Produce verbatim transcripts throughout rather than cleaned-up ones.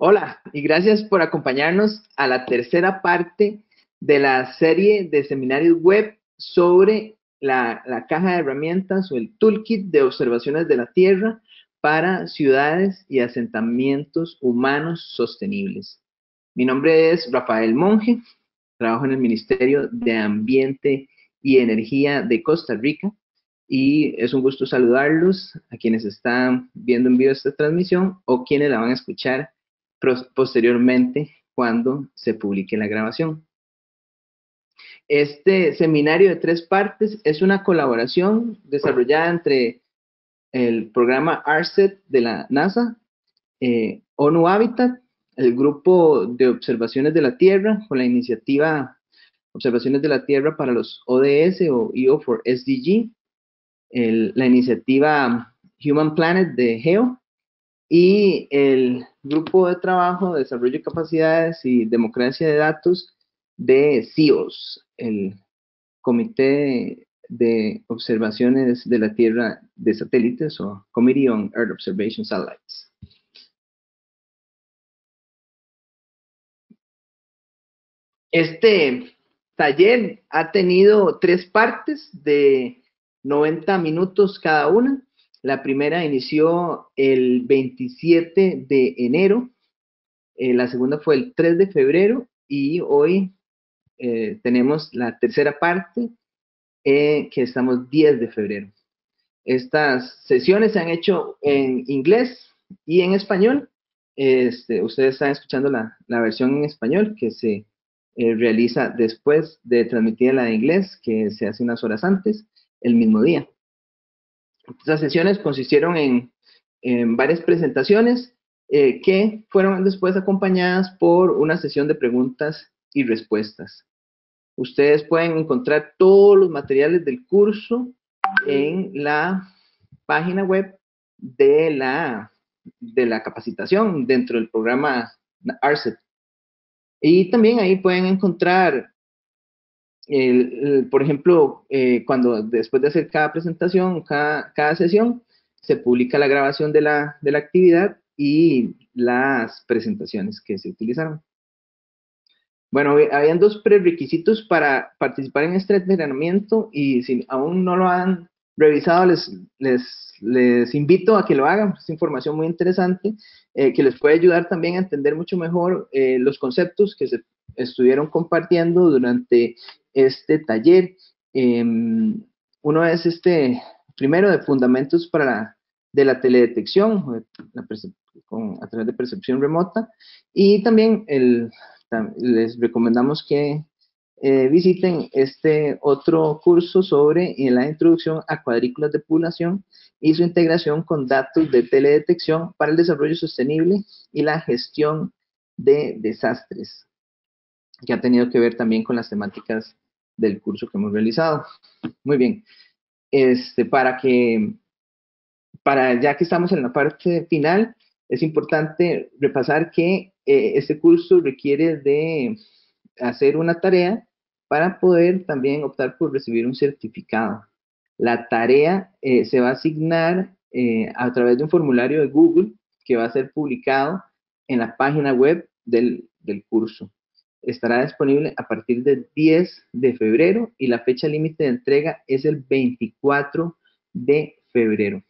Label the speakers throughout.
Speaker 1: Hola y gracias por acompañarnos a la tercera parte de la serie de seminarios web sobre la, la caja de herramientas o el toolkit de observaciones de la Tierra para ciudades y asentamientos humanos sostenibles. Mi nombre es Rafael Monge, trabajo en el Ministerio de Ambiente y Energía de Costa Rica y es un gusto saludarlos a quienes están viendo en vivo esta transmisión o quienes la van a escuchar posteriormente cuando se publique la grabación. Este seminario de tres partes es una colaboración desarrollada entre el programa ARSET de la NASA, eh, ONU Habitat, el grupo de observaciones de la Tierra con la iniciativa Observaciones de la Tierra para los O D S o E O for S D G, el, la iniciativa Human Planet de GEO, y el Grupo de Trabajo de Desarrollo de Capacidades y Democracia de Datos de C I O S, el Comité de Observaciones de la Tierra de Satélites o Committee on Earth Observation Satellites. Este taller ha tenido tres partes de noventa minutos cada una. La primera inició el veintisiete de enero, eh, la segunda fue el tres de febrero y hoy eh, tenemos la tercera parte eh, que estamos diez de febrero. Estas sesiones se han hecho en inglés y en español. Este, ustedes están escuchando la, la versión en español que se eh, realiza después de transmitir la de inglés, que se hace unas horas antes, el mismo día. Estas sesiones consistieron en, en varias presentaciones eh, que fueron después acompañadas por una sesión de preguntas y respuestas. Ustedes pueden encontrar todos los materiales del curso en la página web de la, de la capacitación dentro del programa ARSET. Y también ahí pueden encontrar, el, el, por ejemplo, eh, cuando después de hacer cada presentación, cada, cada sesión, se publica la grabación de la, de la actividad y las presentaciones que se utilizaron. Bueno, habían dos prerequisitos para participar en este entrenamiento y si aún no lo han revisado, les, les, les invito a que lo hagan. Es información muy interesante eh, que les puede ayudar también a entender mucho mejor eh, los conceptos que se estuvieron compartiendo durante este taller. Eh, uno es este, primero, de fundamentos para la, de la teledetección la con, a través de percepción remota, y también el les recomendamos que eh, visiten este otro curso sobre la introducción a cuadrículas de población y su integración con datos de teledetección para el desarrollo sostenible y la gestión de desastres, que ha tenido que ver también con las temáticas del curso que hemos realizado. Muy bien, este, para que, para ya que estamos en la parte final, es importante repasar que eh, este curso requiere de hacer una tarea para poder también optar por recibir un certificado. La tarea eh, se va a asignar eh, a través de un formulario de Google que va a ser publicado en la página web del, del curso. Estará disponible a partir del diez de febrero y la fecha límite de entrega es el veinticuatro de febrero.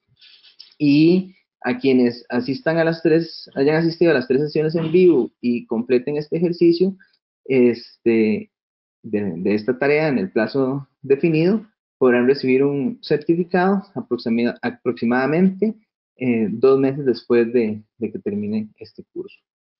Speaker 1: Y a quienes asistan a las tres, hayan asistido a las tres sesiones en vivo y completen este ejercicio este, de, de esta tarea en el plazo definido, podrán recibir un certificado aproximada, aproximadamente eh, dos meses después de, de que termine este curso.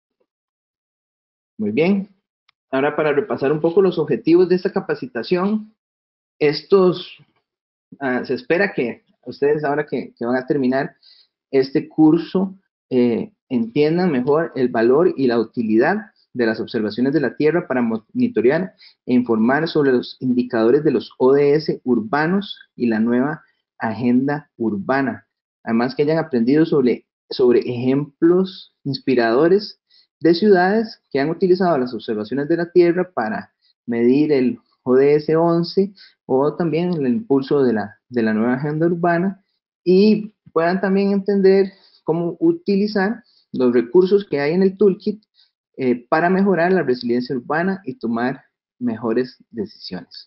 Speaker 1: Muy bien. Ahora, para repasar un poco los objetivos de esta capacitación, estos, uh, se espera que ustedes ahora que, que van a terminar este curso eh, entiendan mejor el valor y la utilidad de las observaciones de la Tierra para monitorear e informar sobre los indicadores de los O D S urbanos y la nueva agenda urbana. Además, que hayan aprendido sobre, sobre ejemplos inspiradores de ciudades que han utilizado las observaciones de la Tierra para medir el O D S once o también el impulso de la, de la nueva agenda urbana, y puedan también entender cómo utilizar los recursos que hay en el toolkit eh, para mejorar la resiliencia urbana y tomar mejores decisiones.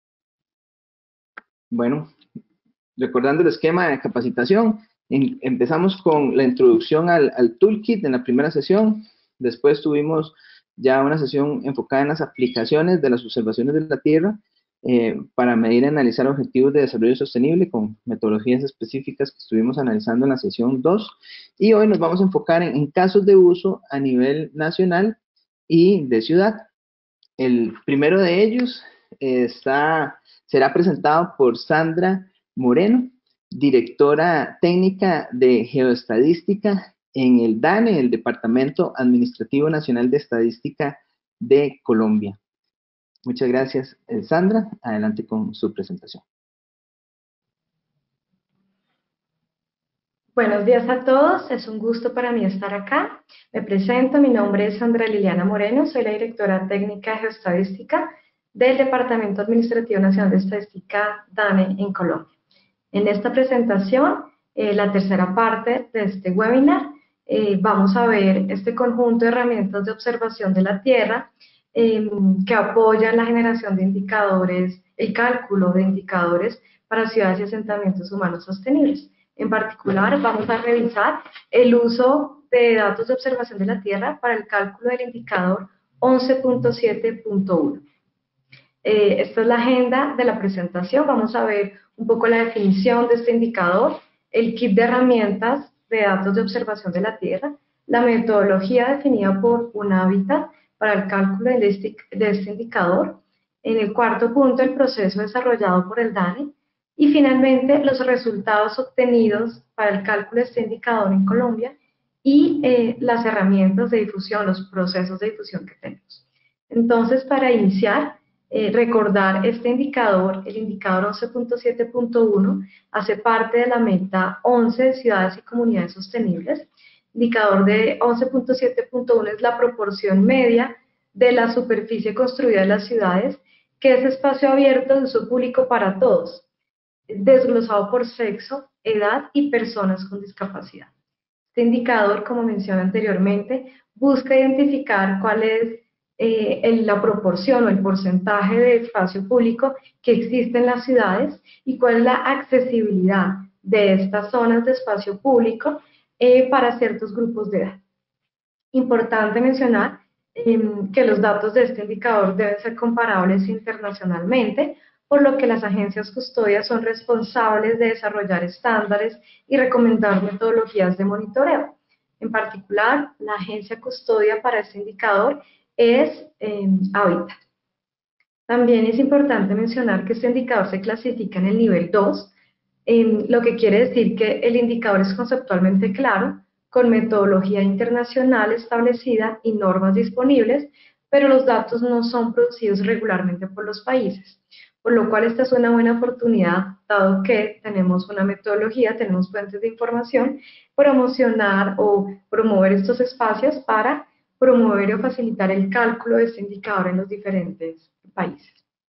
Speaker 1: Bueno, recordando el esquema de capacitación, en, empezamos con la introducción al, al toolkit en la primera sesión. Después tuvimos ya una sesión enfocada en las aplicaciones de las observaciones de la Tierra eh, para medir y analizar objetivos de desarrollo sostenible con metodologías específicas que estuvimos analizando en la sesión dos. Y hoy nos vamos a enfocar en, en casos de uso a nivel nacional y de ciudad. El primero de ellos eh, está, será presentado por Sandra Moreno, directora técnica de Geoestadística en el DANE, el Departamento Administrativo Nacional de Estadística de Colombia. Muchas gracias, Sandra. Adelante con su presentación.
Speaker 2: Buenos días a todos, es un gusto para mí estar acá. Me presento, mi nombre es Sandra Liliana Moreno, soy la directora técnica de Geoestadística del Departamento Administrativo Nacional de Estadística DANE en Colombia. En esta presentación, eh, la tercera parte de este webinar, eh, vamos a ver este conjunto de herramientas de observación de la Tierra eh, que apoyan la generación de indicadores, el cálculo de indicadores para ciudades y asentamientos humanos sostenibles. En particular, vamos a revisar el uso de datos de observación de la Tierra para el cálculo del indicador once punto siete punto uno. Eh, esta es la agenda de la presentación. Vamos a ver un poco la definición de este indicador, el kit de herramientas de datos de observación de la Tierra, la metodología definida por UNHABITAT para el cálculo de este, de este indicador. En el cuarto punto, el proceso desarrollado por el DANE. Y finalmente, los resultados obtenidos para el cálculo de este indicador en Colombia y eh, las herramientas de difusión, los procesos de difusión que tenemos. Entonces, para iniciar, eh, recordar este indicador, el indicador once punto siete punto uno, hace parte de la meta once de ciudades y comunidades sostenibles. El indicador de once punto siete punto uno es la proporción media de la superficie construida de las ciudades, que es espacio abierto de uso público para todos, desglosado por sexo, edad y personas con discapacidad. Este indicador, como mencioné anteriormente, busca identificar cuál es eh, el, la proporción o el porcentaje de espacio público que existe en las ciudades y cuál es la accesibilidad de estas zonas de espacio público eh, para ciertos grupos de edad. Importante mencionar eh, que los datos de este indicador deben ser comparables internacionalmente, por lo que las agencias custodias son responsables de desarrollar estándares y recomendar metodologías de monitoreo. En particular, la agencia custodia para este indicador es eh, Habitat. También es importante mencionar que este indicador se clasifica en el nivel dos, eh, lo que quiere decir que el indicador es conceptualmente claro, con metodología internacional establecida y normas disponibles, pero los datos no son producidos regularmente por los países. Por lo cual esta es una buena oportunidad, dado que tenemos una metodología, tenemos fuentes de información, promocionar o promover estos espacios para promover o facilitar el cálculo de este indicador en los diferentes países.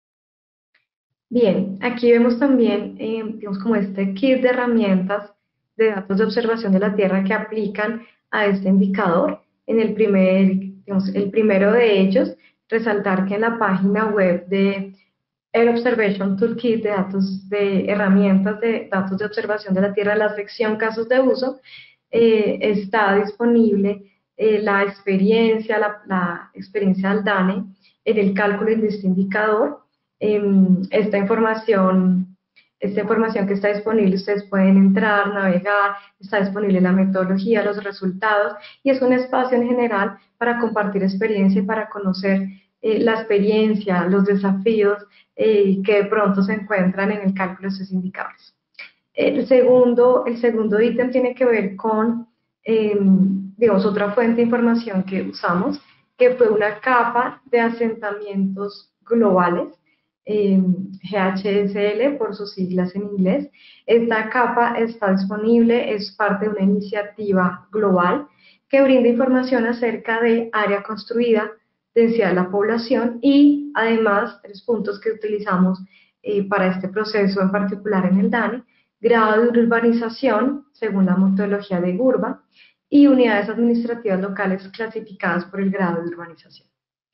Speaker 2: Bien, aquí vemos también, eh, digamos, como este kit de herramientas de datos de observación de la Tierra que aplican a este indicador. En el primer, digamos, el primero de ellos, resaltar que en la página web de el Observation Toolkit de datos de herramientas de datos de observación de la Tierra, la sección casos de uso, eh, está disponible eh, la experiencia, la, la experiencia del DANE en el cálculo de este indicador. Eh, esta información, esta información que está disponible, ustedes pueden entrar, navegar, está disponible la metodología, los resultados, y es un espacio en general para compartir experiencia y para conocer eh, la experiencia, los desafíos Eh, que de pronto se encuentran en el cálculo de estos indicadores. El segundo, el segundo ítem tiene que ver con, eh, digamos, otra fuente de información que usamos, que fue una capa de asentamientos globales, eh, G H S L por sus siglas en inglés. Esta capa está disponible, es parte de una iniciativa global que brinda información acerca de área construida, densidad de la población y además tres puntos que utilizamos eh, para este proceso en particular en el DANE: grado de urbanización según la metodología de Gurba y unidades administrativas locales clasificadas por el grado de urbanización.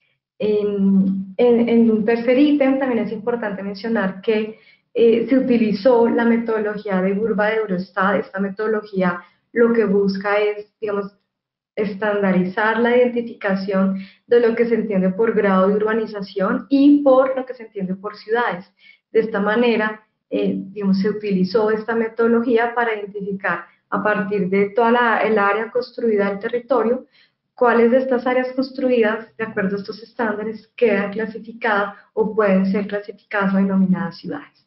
Speaker 2: En, en, en un tercer ítem también es importante mencionar que eh, se utilizó la metodología de Urba de Eurostat. Esta metodología lo que busca es, digamos, estandarizar la identificación de lo que se entiende por grado de urbanización y por lo que se entiende por ciudades. De esta manera, eh, digamos, se utilizó esta metodología para identificar a partir de toda la, el área construida del territorio, cuáles de estas áreas construidas, de acuerdo a estos estándares, quedan clasificadas o pueden ser clasificadas o denominadas ciudades.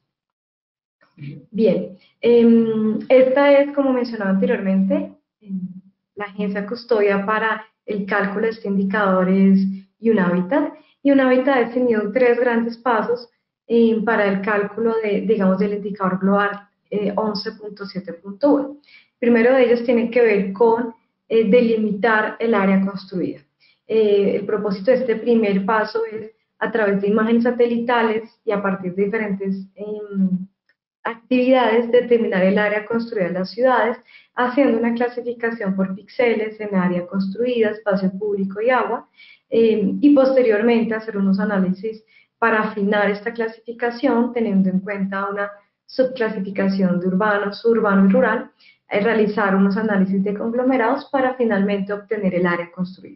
Speaker 2: Bien, eh, esta es, como mencionaba anteriormente, eh, la agencia custodia para el cálculo de este indicador es UNHABITAT, y UNHABITAT ha definido tres grandes pasos eh, para el cálculo de, digamos, del indicador global eh, once punto siete punto uno. Primero de ellos tiene que ver con eh, delimitar el área construida. Eh, el propósito de este primer paso es, a través de imágenes satelitales y a partir de diferentes eh, actividades, determinar el área construida en las ciudades, haciendo una clasificación por píxeles en área construida, espacio público y agua, eh, y posteriormente hacer unos análisis para afinar esta clasificación, teniendo en cuenta una subclasificación de urbano, suburbano y rural, eh, realizar unos análisis de conglomerados para finalmente obtener el área construida.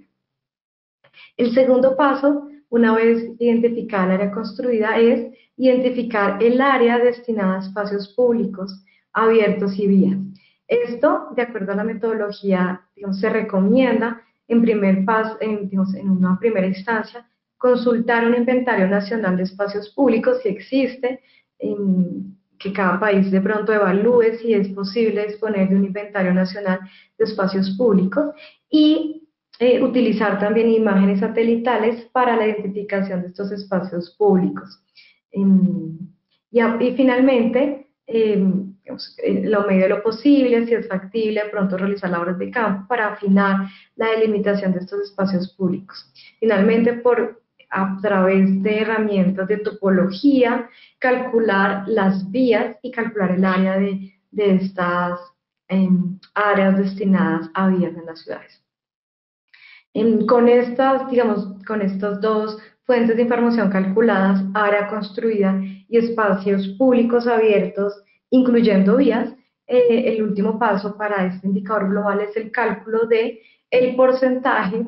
Speaker 2: El segundo paso, una vez identificada el área construida, es identificar el área destinada a espacios públicos, abiertos y vías. Esto, de acuerdo a la metodología, digamos, se recomienda en, primer paso, en, digamos, en una primera instancia consultar un inventario nacional de espacios públicos, si existe, en, que cada país de pronto evalúe si es posible disponer de un inventario nacional de espacios públicos, y Eh, utilizar también imágenes satelitales para la identificación de estos espacios públicos. Eh, y, a, y finalmente, eh, digamos, en lo medio de lo posible, si es factible, de pronto realizar labores de campo para afinar la delimitación de estos espacios públicos. Finalmente, por, a través de herramientas de topología, calcular las vías y calcular el área de, de estas eh, áreas destinadas a vías en las ciudades. Con estas, digamos, con estas dos fuentes de información calculadas, área construida y espacios públicos abiertos, incluyendo vías, eh, el último paso para este indicador global es el cálculo de el porcentaje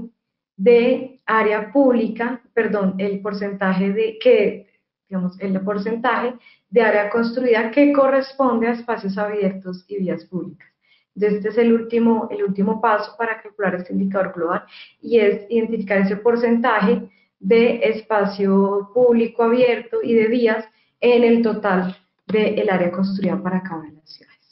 Speaker 2: de área pública, perdón, el porcentaje de que, digamos, el porcentaje de área construida que corresponde a espacios abiertos y vías públicas. Este es el último, el último paso para calcular este indicador global, y es identificar ese porcentaje de espacio público abierto y de vías en el total del área construida para cada una de las ciudades.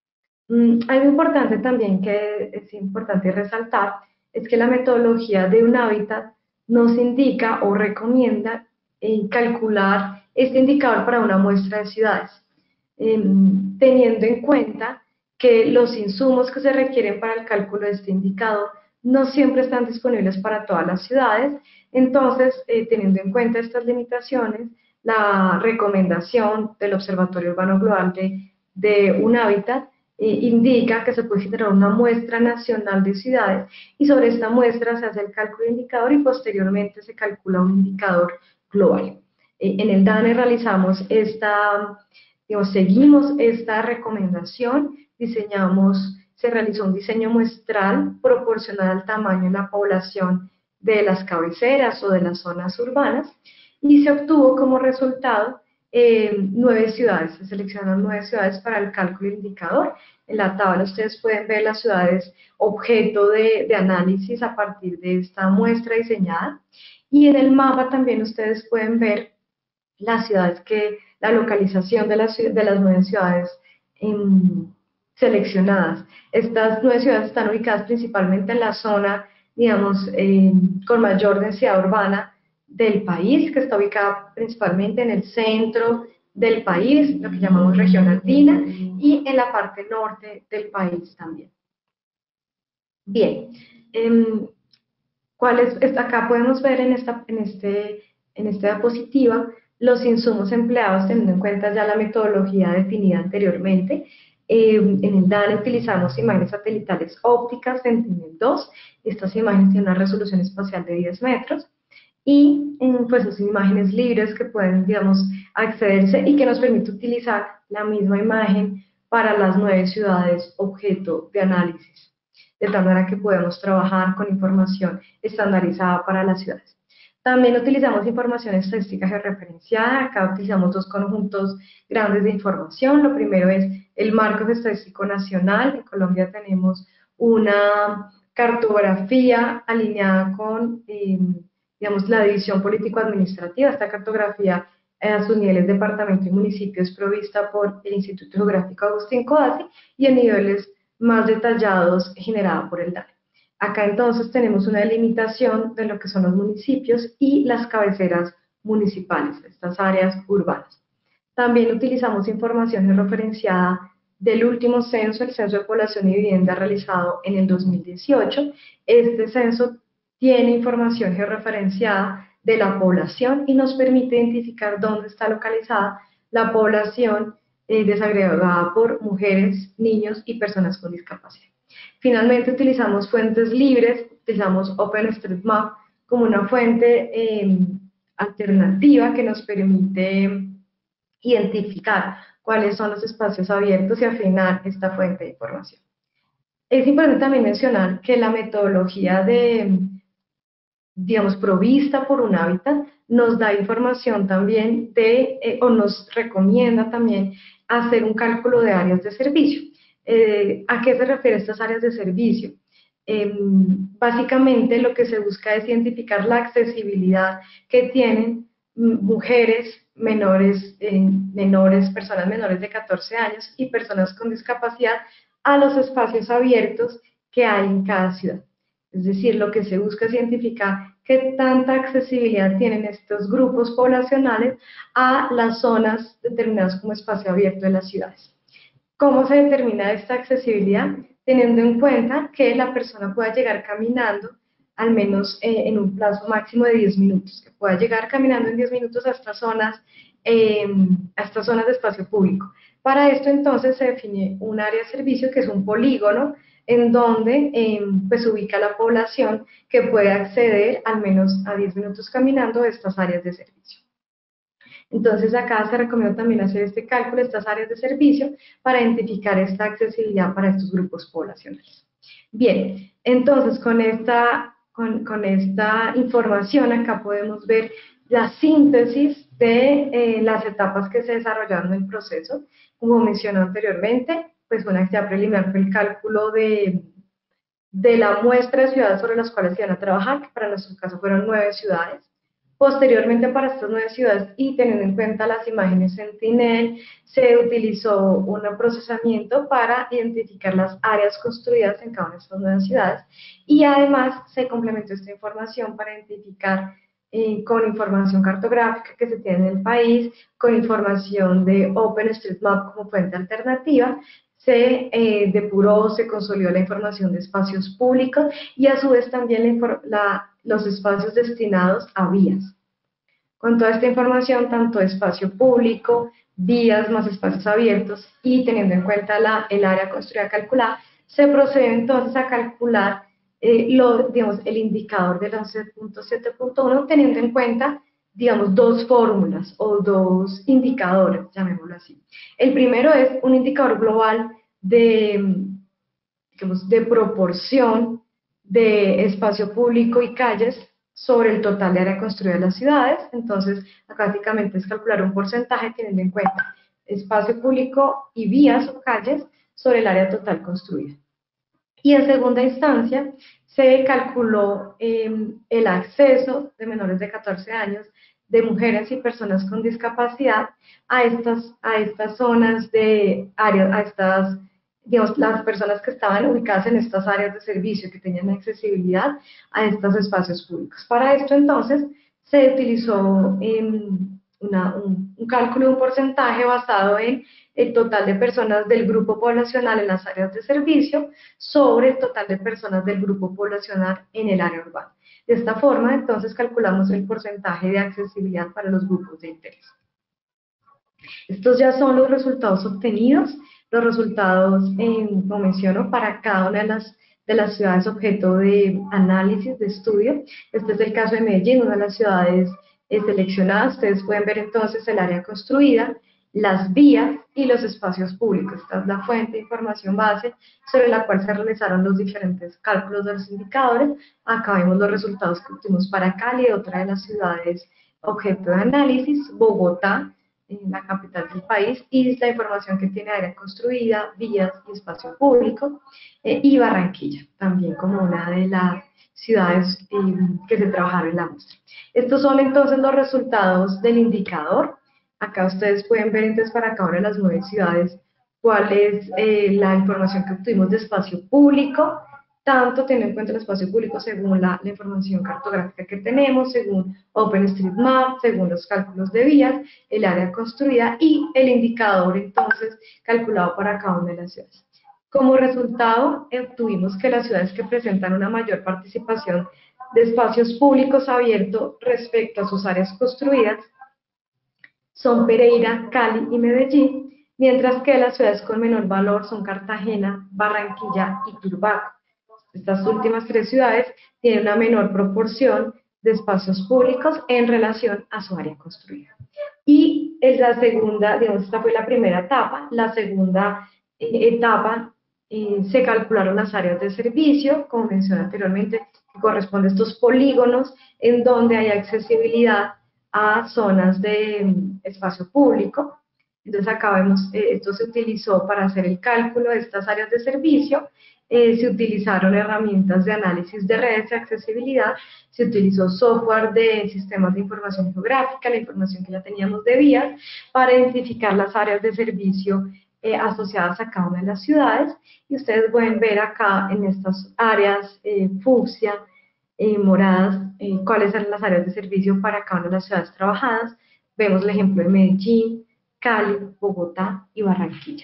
Speaker 2: Mm, algo importante también que es importante resaltar es que la metodología de UNHABITAT nos indica o recomienda eh, calcular este indicador para una muestra de ciudades, eh, teniendo en cuenta que los insumos que se requieren para el cálculo de este indicador no siempre están disponibles para todas las ciudades. Entonces, eh, teniendo en cuenta estas limitaciones, la recomendación del Observatorio Urbano Global de, de UNHABITAT eh, indica que se puede generar una muestra nacional de ciudades, y sobre esta muestra se hace el cálculo de indicador y posteriormente se calcula un indicador global. Eh, en el DANE realizamos esta, digamos, seguimos esta recomendación. Diseñamos, se realizó un diseño muestral proporcional al tamaño de la población de las cabeceras o de las zonas urbanas, y se obtuvo como resultado eh, nueve ciudades. Se seleccionaron nueve ciudades para el cálculo del indicador. En la tabla ustedes pueden ver las ciudades objeto de, de análisis a partir de esta muestra diseñada, y en el mapa también ustedes pueden ver las ciudades que, la localización de las, de las nueve ciudades en, seleccionadas. Estas nueve ciudades están ubicadas principalmente en la zona, digamos, eh, con mayor densidad urbana del país, que está ubicada principalmente en el centro del país, lo que llamamos región andina, y en la parte norte del país también. Bien, eh, ¿cuál es? Acá podemos ver en esta, en, este, en esta diapositiva los insumos empleados, teniendo en cuenta ya la metodología definida anteriormente. Eh, en el DANE utilizamos imágenes satelitales ópticas Sentinel dos, estas imágenes tienen una resolución espacial de diez metros, y pues son imágenes libres que pueden, digamos, accederse y que nos permite utilizar la misma imagen para las nueve ciudades objeto de análisis, de tal manera que podemos trabajar con información estandarizada para las ciudades. También utilizamos información estadística georreferenciada. Acá utilizamos dos conjuntos grandes de información. Lo primero es el marco estadístico nacional. En Colombia tenemos una cartografía alineada con, eh, digamos, la división político-administrativa. Esta cartografía eh, a sus niveles departamento y municipio es provista por el Instituto Geográfico Agustín Codazzi, y en niveles más detallados generada por el DANE. Acá entonces tenemos una delimitación de lo que son los municipios y las cabeceras municipales, estas áreas urbanas. También utilizamos información referenciada del último censo, el Censo de Población y Vivienda realizado en el dos mil dieciocho. Este censo tiene información georreferenciada de la población y nos permite identificar dónde está localizada la población eh, desagregada por mujeres, niños y personas con discapacidad. Finalmente utilizamos fuentes libres, utilizamos OpenStreetMap como una fuente eh, alternativa que nos permite identificar cuáles son los espacios abiertos y afinar esta fuente de información. Es importante también mencionar que la metodología de, digamos, provista por un hábitat nos da información también de, eh, o nos recomienda también hacer un cálculo de áreas de servicio. Eh, ¿A qué se refiere estas áreas de servicio? Eh, básicamente lo que se busca es identificar la accesibilidad que tienen mujeres menores, eh, menores, personas menores de catorce años y personas con discapacidad a los espacios abiertos que hay en cada ciudad. Es decir, lo que se busca es identificar qué tanta accesibilidad tienen estos grupos poblacionales a las zonas determinadas como espacio abierto de las ciudades. ¿Cómo se determina esta accesibilidad? Teniendo en cuenta que la persona pueda llegar caminando al menos eh, en un plazo máximo de diez minutos, que pueda llegar caminando en diez minutos a estas zonas, eh, a estas zonas de espacio público. Para esto entonces se define un área de servicio que es un polígono en donde eh, pues, se ubica la población que puede acceder al menos a diez minutos caminando a estas áreas de servicio. Entonces acá se recomienda también hacer este cálculo de estas áreas de servicio para identificar esta accesibilidad para estos grupos poblacionales. Bien, entonces con esta, con, con esta información acá podemos ver la síntesis de eh, las etapas que se desarrollaron en el proceso. Como mencioné anteriormente, pues una actividad preliminar fue el cálculo de, de la muestra de ciudades sobre las cuales se iban a trabajar, que para nuestro caso fueron nueve ciudades. Posteriormente, para estas nueve ciudades y teniendo en cuenta las imágenes Sentinel, se utilizó un procesamiento para identificar las áreas construidas en cada una de estas nueve ciudades, y además se complementó esta información para identificar eh, con información cartográfica que se tiene en el país, con información de OpenStreetMap como fuente alternativa. Se eh, depuró, se consolidó la información de espacios públicos y a su vez también la, la, los espacios destinados a vías. Con toda esta información, tanto espacio público, vías más espacios abiertos y teniendo en cuenta la, el área construida calculada, se procede entonces a calcular eh, lo, digamos, el indicador del once punto siete punto uno teniendo en cuenta, digamos, dos fórmulas o dos indicadores, llamémoslo así. El primero es un indicador global de, digamos, de proporción de espacio público y calles sobre el total de área construida de las ciudades. Entonces, acá básicamente es calcular un porcentaje teniendo en cuenta espacio público y vías o calles sobre el área total construida. Y en segunda instancia, se calculó eh, el acceso de menores de catorce años, de mujeres y personas con discapacidad a estas, a estas zonas de área, a estas, digamos, las personas que estaban ubicadas en estas áreas de servicio, que tenían accesibilidad a estos espacios públicos. Para esto, entonces, se utilizó eh, una, un, un cálculo de un porcentaje basado en el total de personas del grupo poblacional en las áreas de servicio sobre el total de personas del grupo poblacional en el área urbana. De esta forma, entonces, calculamos el porcentaje de accesibilidad para los grupos de interés. Estos ya son los resultados obtenidos, los resultados, eh, como menciono, para cada una de las, de las ciudades objeto de análisis, de estudio. Este es el caso de Medellín, una de las ciudades eh, seleccionadas. Ustedes pueden ver entonces el área construida, las vías y los espacios públicos. Esta es la fuente de información base sobre la cual se realizaron los diferentes cálculos de los indicadores. Acá vemos los resultados que obtuvimos para Cali, otra de las ciudades objeto de análisis, Bogotá, en la capital del país, y la información que tiene área construida, vías y espacio público, eh, y Barranquilla, también como una de las ciudades eh, que se trabajaron en la muestra. Estos son entonces los resultados del indicador. Acá ustedes pueden ver entonces para cada una de las nueve ciudades cuál es eh, la información que obtuvimos de espacio público, tanto teniendo en cuenta el espacio público según la, la información cartográfica que tenemos, según OpenStreetMap, según los cálculos de vías, el área construida y el indicador entonces calculado para cada una de las ciudades. Como resultado, obtuvimos que las ciudades que presentan una mayor participación de espacios públicos abiertos respecto a sus áreas construidas son Pereira, Cali y Medellín, mientras que las ciudades con menor valor son Cartagena, Barranquilla y Turbaco. Estas últimas tres ciudades tienen una menor proporción de espacios públicos en relación a su área construida. Y es la segunda, digamos, esta fue la primera etapa. La segunda eh, etapa eh, se calcularon las áreas de servicio, como mencioné anteriormente, que corresponde a estos polígonos en donde hay accesibilidad a zonas de um, espacio público. Entonces acá vemos, eh, esto se utilizó para hacer el cálculo de estas áreas de servicio. Eh, se utilizaron herramientas de análisis de redes de accesibilidad, se utilizó software de sistemas de información geográfica, la información que ya teníamos de vías, para identificar las áreas de servicio eh, asociadas a cada una de las ciudades, y ustedes pueden ver acá en estas áreas eh, fucsia, eh, moradas, eh, cuáles son las áreas de servicio para cada una de las ciudades trabajadas. Vemos el ejemplo de Medellín, Cali, Bogotá y Barranquilla.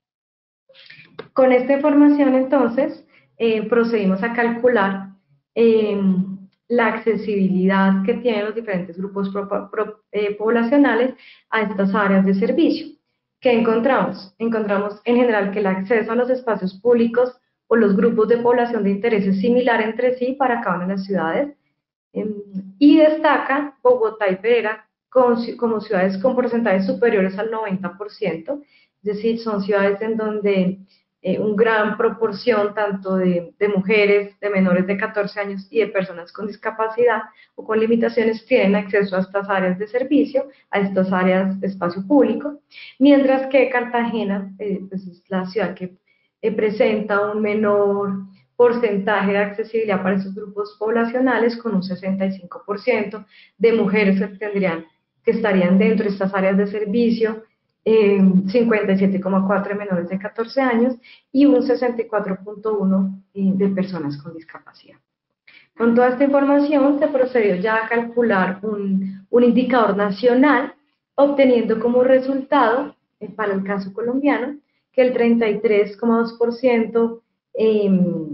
Speaker 2: Con esta información, entonces, eh, procedimos a calcular eh, la accesibilidad que tienen los diferentes grupos pro, pro, eh, poblacionales a estas áreas de servicio. ¿Qué encontramos? Encontramos en general que el acceso a los espacios públicos o los grupos de población de interés es similar entre sí para cada una de las ciudades, eh, y destaca Bogotá y Pereira con, como ciudades con porcentajes superiores al noventa por ciento, es decir, son ciudades en donde Eh, una gran proporción tanto de, de mujeres, de menores de catorce años y de personas con discapacidad o con limitaciones tienen acceso a estas áreas de servicio, a estas áreas de espacio público, mientras que Cartagena eh, pues es la ciudad que eh, presenta un menor porcentaje de accesibilidad para esos grupos poblacionales, con un sesenta y cinco por ciento de mujeres que, tendrían, que estarían dentro de estas áreas de servicio, Eh, cincuenta y siete coma cuatro de menores de catorce años y un sesenta y cuatro punto uno eh, de personas con discapacidad. Con toda esta información se procedió ya a calcular un, un indicador nacional, obteniendo como resultado, eh, para el caso colombiano, que el treinta y tres coma dos por ciento eh,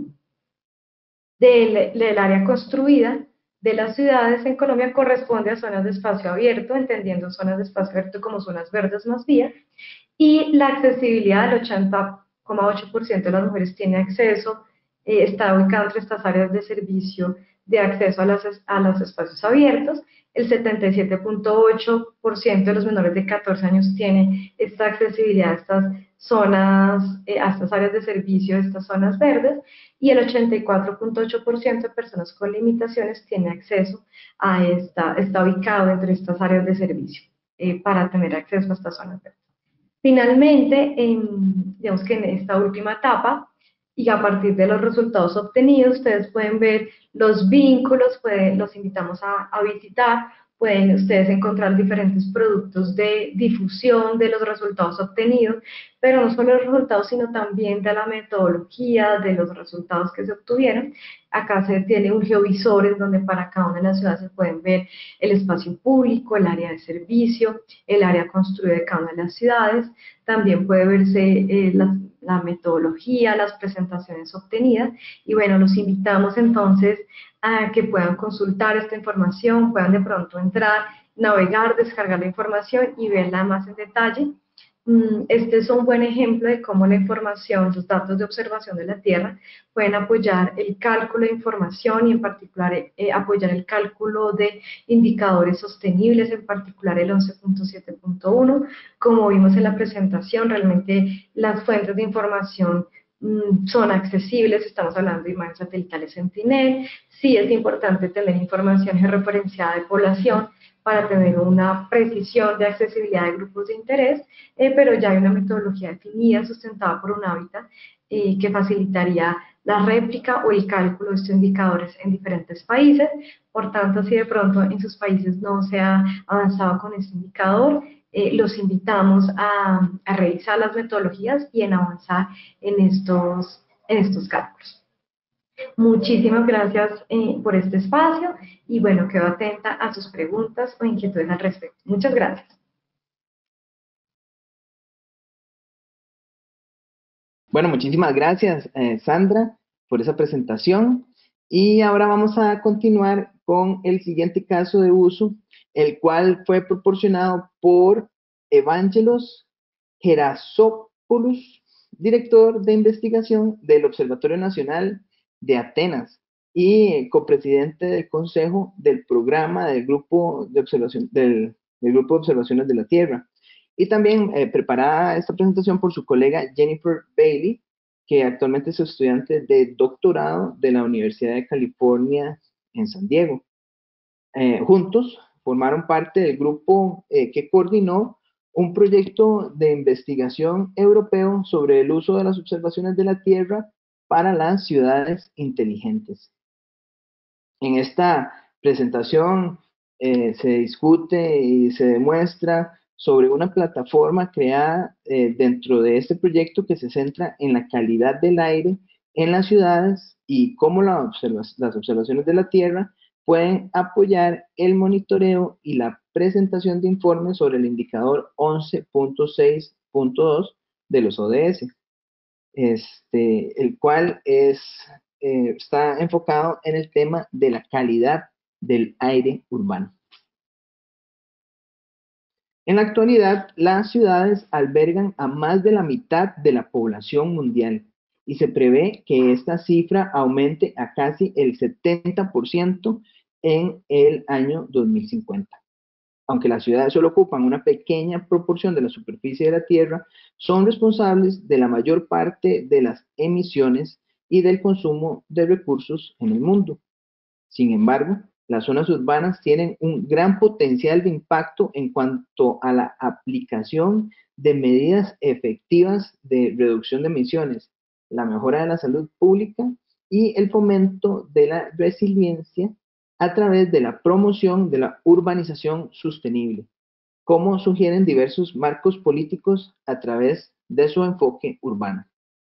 Speaker 2: del, del área construida de las ciudades en Colombia corresponde a zonas de espacio abierto, entendiendo zonas de espacio abierto como zonas verdes más vías, y la accesibilidad del ochenta coma ocho por ciento de las mujeres tiene acceso, eh, está ubicado entre estas áreas de servicio de acceso a, las, a los espacios abiertos. El setenta y siete punto ocho por ciento de los menores de catorce años tiene esta accesibilidad a estas zonas, eh, a estas áreas de servicio, estas zonas verdes, y el ochenta y cuatro punto ocho por ciento de personas con limitaciones tiene acceso a esta, está ubicado dentro de estas áreas de servicio eh, para tener acceso a estas zonas verdes. Finalmente, en, digamos que en esta última etapa, y a partir de los resultados obtenidos, ustedes pueden ver los vínculos, pueden, los invitamos a, a visitar, pueden ustedes encontrar diferentes productos de difusión de los resultados obtenidos, pero no solo los resultados, sino también de la metodología, de los resultados que se obtuvieron. Acá se tiene un geovisor en donde para cada una de las ciudades se pueden ver el espacio público, el área de servicio, el área construida de cada una de las ciudades. También puede verse eh, la, la metodología, las presentaciones obtenidas, y bueno, los invitamos entonces a que puedan consultar esta información, puedan de pronto entrar navegar, descargar la información y verla más en detalle. Este es un buen ejemplo de cómo la información, los datos de observación de la Tierra pueden apoyar el cálculo de información y en particular eh, apoyar el cálculo de indicadores sostenibles, en particular el once punto siete punto uno. Como vimos en la presentación, realmente las fuentes de información mmm, son accesibles, estamos hablando de imágenes satelitales Sentinel. Sí es importante tener información georreferenciada de población para tener una precisión de accesibilidad de grupos de interés, eh, pero ya hay una metodología definida, sustentada por un hábitat, eh, que facilitaría la réplica o el cálculo de estos indicadores en diferentes países. Por tanto, si de pronto en sus países no se ha avanzado con este indicador, eh, los invitamos a, a revisar las metodologías y en avanzar en estos, en estos cálculos. Muchísimas gracias eh, por este espacio y bueno, quedo atenta a sus preguntas o inquietudes al respecto. Muchas gracias.
Speaker 1: Bueno, muchísimas gracias, eh, Sandra, por esa presentación. Y ahora vamos a continuar con el siguiente caso de uso, el cual fue proporcionado por Evangelos Gerasopoulos, director de investigación del Observatorio Nacional de Atenas y copresidente del Consejo del Programa del Grupo de Observación, del, del Grupo de Observaciones de la Tierra. Y también eh, preparada esta presentación por su colega Jennifer Bailey, que actualmente es estudiante de doctorado de la Universidad de California en San Diego. Eh, juntos formaron parte del grupo eh, que coordinó un proyecto de investigación europeo sobre el uso de las observaciones de la Tierra para las ciudades inteligentes. En esta presentación eh, se discute y se demuestra sobre una plataforma creada eh, dentro de este proyecto que se centra en la calidad del aire en las ciudades y cómo la observa las observaciones de la Tierra pueden apoyar el monitoreo y la presentación de informes sobre el indicador once punto seis punto dos de los O D S, este, el cual es, eh, está enfocado en el tema de la calidad del aire urbano. En la actualidad, las ciudades albergan a más de la mitad de la población mundial y se prevé que esta cifra aumente a casi el setenta por ciento en el año dos mil cincuenta. Aunque las ciudades solo ocupan una pequeña proporción de la superficie de la Tierra, son responsables de la mayor parte de las emisiones y del consumo de recursos en el mundo. Sin embargo, las zonas urbanas tienen un gran potencial de impacto en cuanto a la aplicación de medidas efectivas de reducción de emisiones, la mejora de la salud pública y el fomento de la resiliencia a través de la promoción de la urbanización sostenible, como sugieren diversos marcos políticos a través de su enfoque urbano.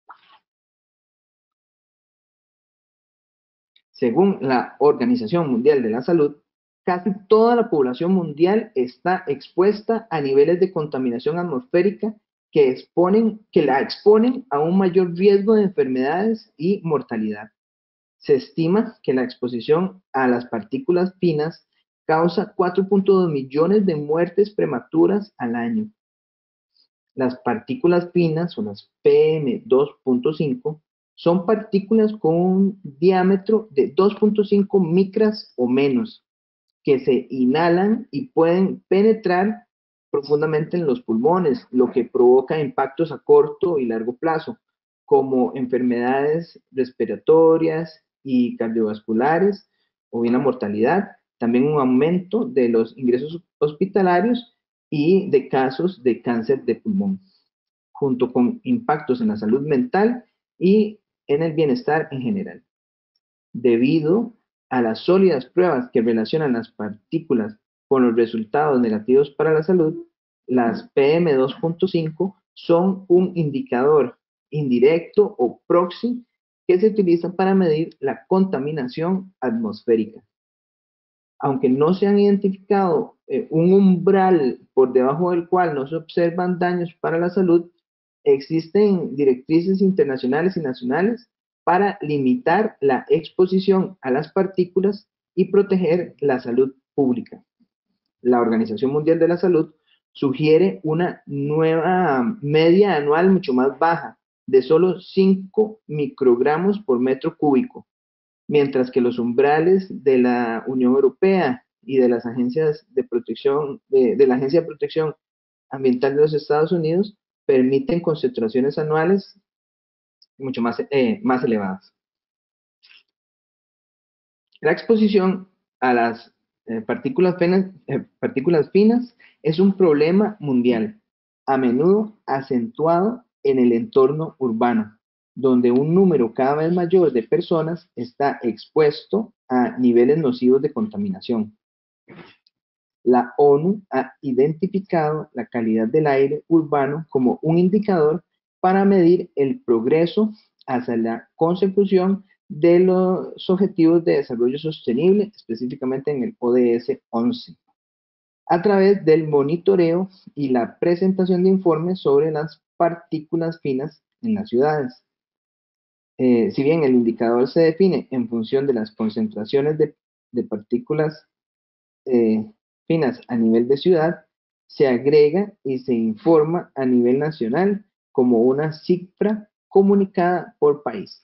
Speaker 1: Según la Organización Mundial de la Salud, casi toda la población mundial está expuesta a niveles de contaminación atmosférica que, exponen, que la exponen a un mayor riesgo de enfermedades y mortalidad. Se estima que la exposición a las partículas finas causa cuatro punto dos millones de muertes prematuras al año. Las partículas finas, o las P M dos punto cinco, son partículas con un diámetro de dos punto cinco micras o menos, que se inhalan y pueden penetrar profundamente en los pulmones, lo que provoca impactos a corto y largo plazo, como enfermedades respiratorias y cardiovasculares, o bien la mortalidad, también un aumento de los ingresos hospitalarios y de casos de cáncer de pulmón, junto con impactos en la salud mental y en el bienestar en general. Debido a las sólidas pruebas que relacionan las partículas con los resultados negativos para la salud, las P M dos punto cinco son un indicador indirecto o proxy que se utiliza para medir la contaminación atmosférica. Aunque no se han identificado eh, un umbral por debajo del cual no se observan daños para la salud, existen directrices internacionales y nacionales para limitar la exposición a las partículas y proteger la salud pública. la Organización Mundial de la Salud sugiere una nueva media anual mucho más baja, de solo cinco microgramos por metro cúbico, mientras que los umbrales de la Unión Europea y de las agencias de protección, de, de la Agencia de Protección Ambiental de los Estados Unidos permiten concentraciones anuales mucho más, eh, más elevadas. La exposición a las eh, partículas, finas, eh, partículas finas es un problema mundial, a menudo acentuado en el entorno urbano, donde un número cada vez mayor de personas está expuesto a niveles nocivos de contaminación. La ONU ha identificado la calidad del aire urbano como un indicador para medir el progreso hacia la consecución de los Objetivos de Desarrollo Sostenible, específicamente en el O D S once, a través del monitoreo y la presentación de informes sobre las partículas finas en las ciudades. Eh, si bien el indicador se define en función de las concentraciones de, de partículas eh, finas a nivel de ciudad, se agrega y se informa a nivel nacional como una cifra comunicada por país.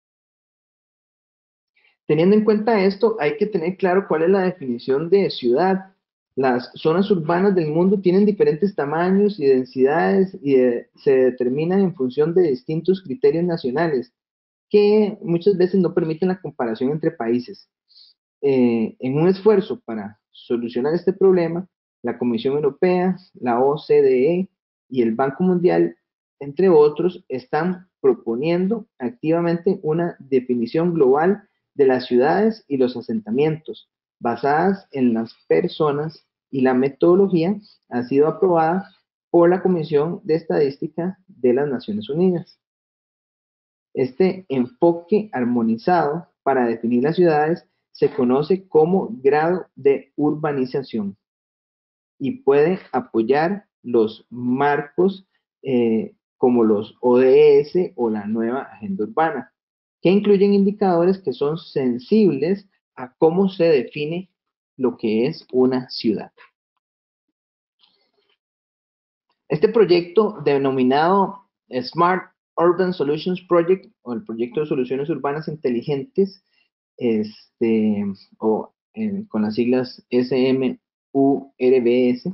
Speaker 1: Teniendo en cuenta esto, hay que tener claro cuál es la definición de ciudad. Las zonas urbanas del mundo tienen diferentes tamaños y densidades y de, se determinan en función de distintos criterios nacionales que muchas veces no permiten la comparación entre países. Eh, en un esfuerzo para solucionar este problema, la Comisión Europea, la O C D E y el Banco Mundial, entre otros, están proponiendo activamente una definición global de las ciudades y los asentamientos, basadas en las personas, y la metodología ha sido aprobada por la Comisión de Estadística de las Naciones Unidas. Este enfoque armonizado para definir las ciudades se conoce como grado de urbanización y puede apoyar los marcos eh, como los O D S o la nueva agenda urbana, que incluyen indicadores que son sensibles a cómo se define lo que es una ciudad. Este proyecto denominado Smart Urban Solutions Project, o el proyecto de soluciones urbanas inteligentes, este, o eh, con las siglas S M U R B S,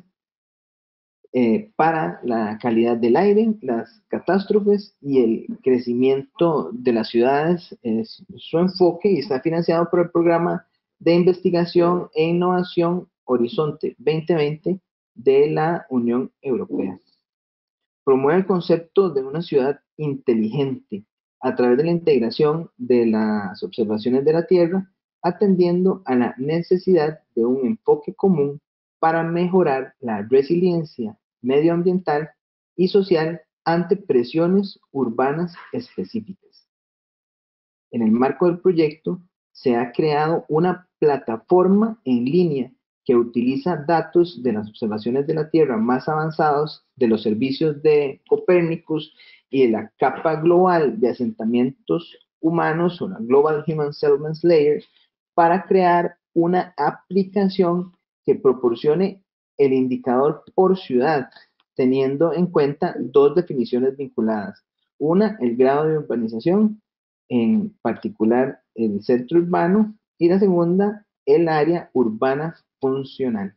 Speaker 1: eh, para la calidad del aire, las catástrofes y el crecimiento de las ciudades, es su enfoque, y está financiado por el Programa de Investigación e Innovación Horizonte veinte veinte de la Unión Europea. Promueve el concepto de una ciudad inteligente a través de la integración de las observaciones de la Tierra, atendiendo a la necesidad de un enfoque común para mejorar la resiliencia medioambiental y social ante presiones urbanas específicas. En el marco del proyecto, se ha creado una plataforma en línea que utiliza datos de las observaciones de la Tierra más avanzados, de los servicios de Copérnicus y de la capa global de asentamientos humanos, o la Global Human Settlements Layer, para crear una aplicación que proporcione el indicador por ciudad, teniendo en cuenta dos definiciones vinculadas. Una, el grado de urbanización, en particular el centro urbano, y la segunda, el área urbana funcional.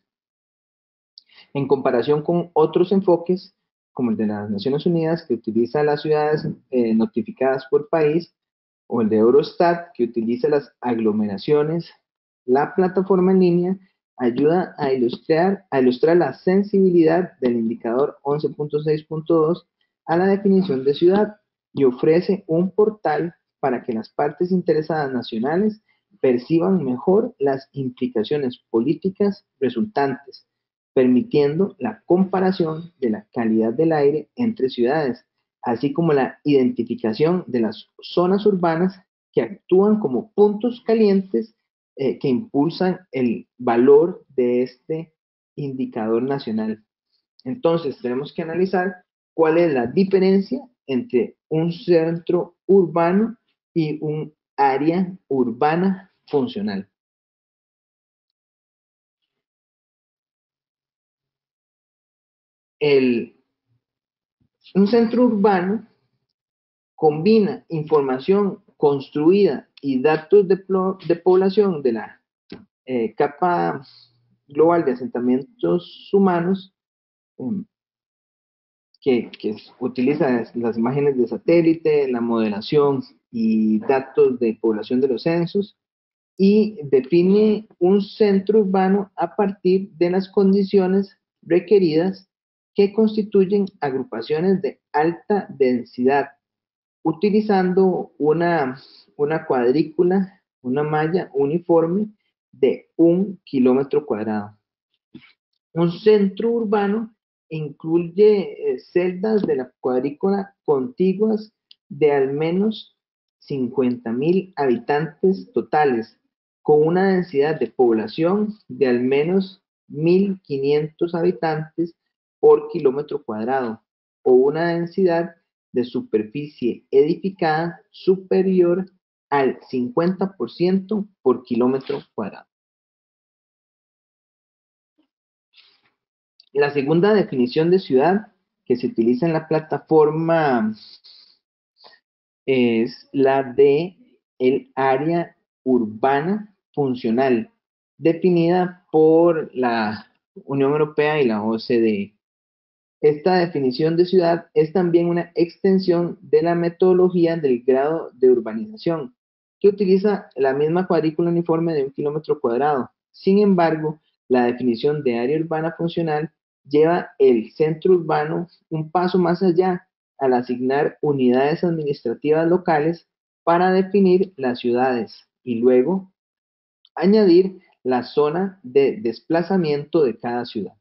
Speaker 1: En comparación con otros enfoques, como el de las Naciones Unidas, que utiliza las ciudades eh, notificadas por país, o el de Eurostat, que utiliza las aglomeraciones, la plataforma en línea ayuda a ilustrar, a ilustrar la sensibilidad del indicador once punto seis punto dos a la definición de ciudad, y ofrece un portal para que las partes interesadas nacionales perciban mejor las implicaciones políticas resultantes, permitiendo la comparación de la calidad del aire entre ciudades, así como la identificación de las zonas urbanas que actúan como puntos calientes eh, que impulsan el valor de este indicador nacional. Entonces, tenemos que analizar cuál es la diferencia entre un centro urbano y un área urbana funcional. el, un centro urbano combina información construida y datos de, de población de la eh, capa global de asentamientos humanos, um, que, que utiliza las imágenes de satélite, la modelación y datos de población de los censos, y define un centro urbano a partir de las condiciones requeridas que constituyen agrupaciones de alta densidad, utilizando una, una cuadrícula, una malla uniforme de un kilómetro cuadrado. Un centro urbano incluye eh, celdas de la cuadrícula contiguas de al menos cincuenta mil habitantes totales, con una densidad de población de al menos mil quinientos habitantes por kilómetro cuadrado, o una densidad de superficie edificada superior al cincuenta por ciento por kilómetro cuadrado. La segunda definición de ciudad que se utiliza en la plataforma es la de el área urbana funcional, definida por la Unión Europea y la O C D E. Esta definición de ciudad es también una extensión de la metodología del grado de urbanización, que utiliza la misma cuadrícula uniforme de un kilómetro cuadrado. Sin embargo, la definición de área urbana funcional lleva el centro urbano un paso más allá al asignar unidades administrativas locales para definir las ciudades y luego añadir la zona de desplazamiento de cada ciudad.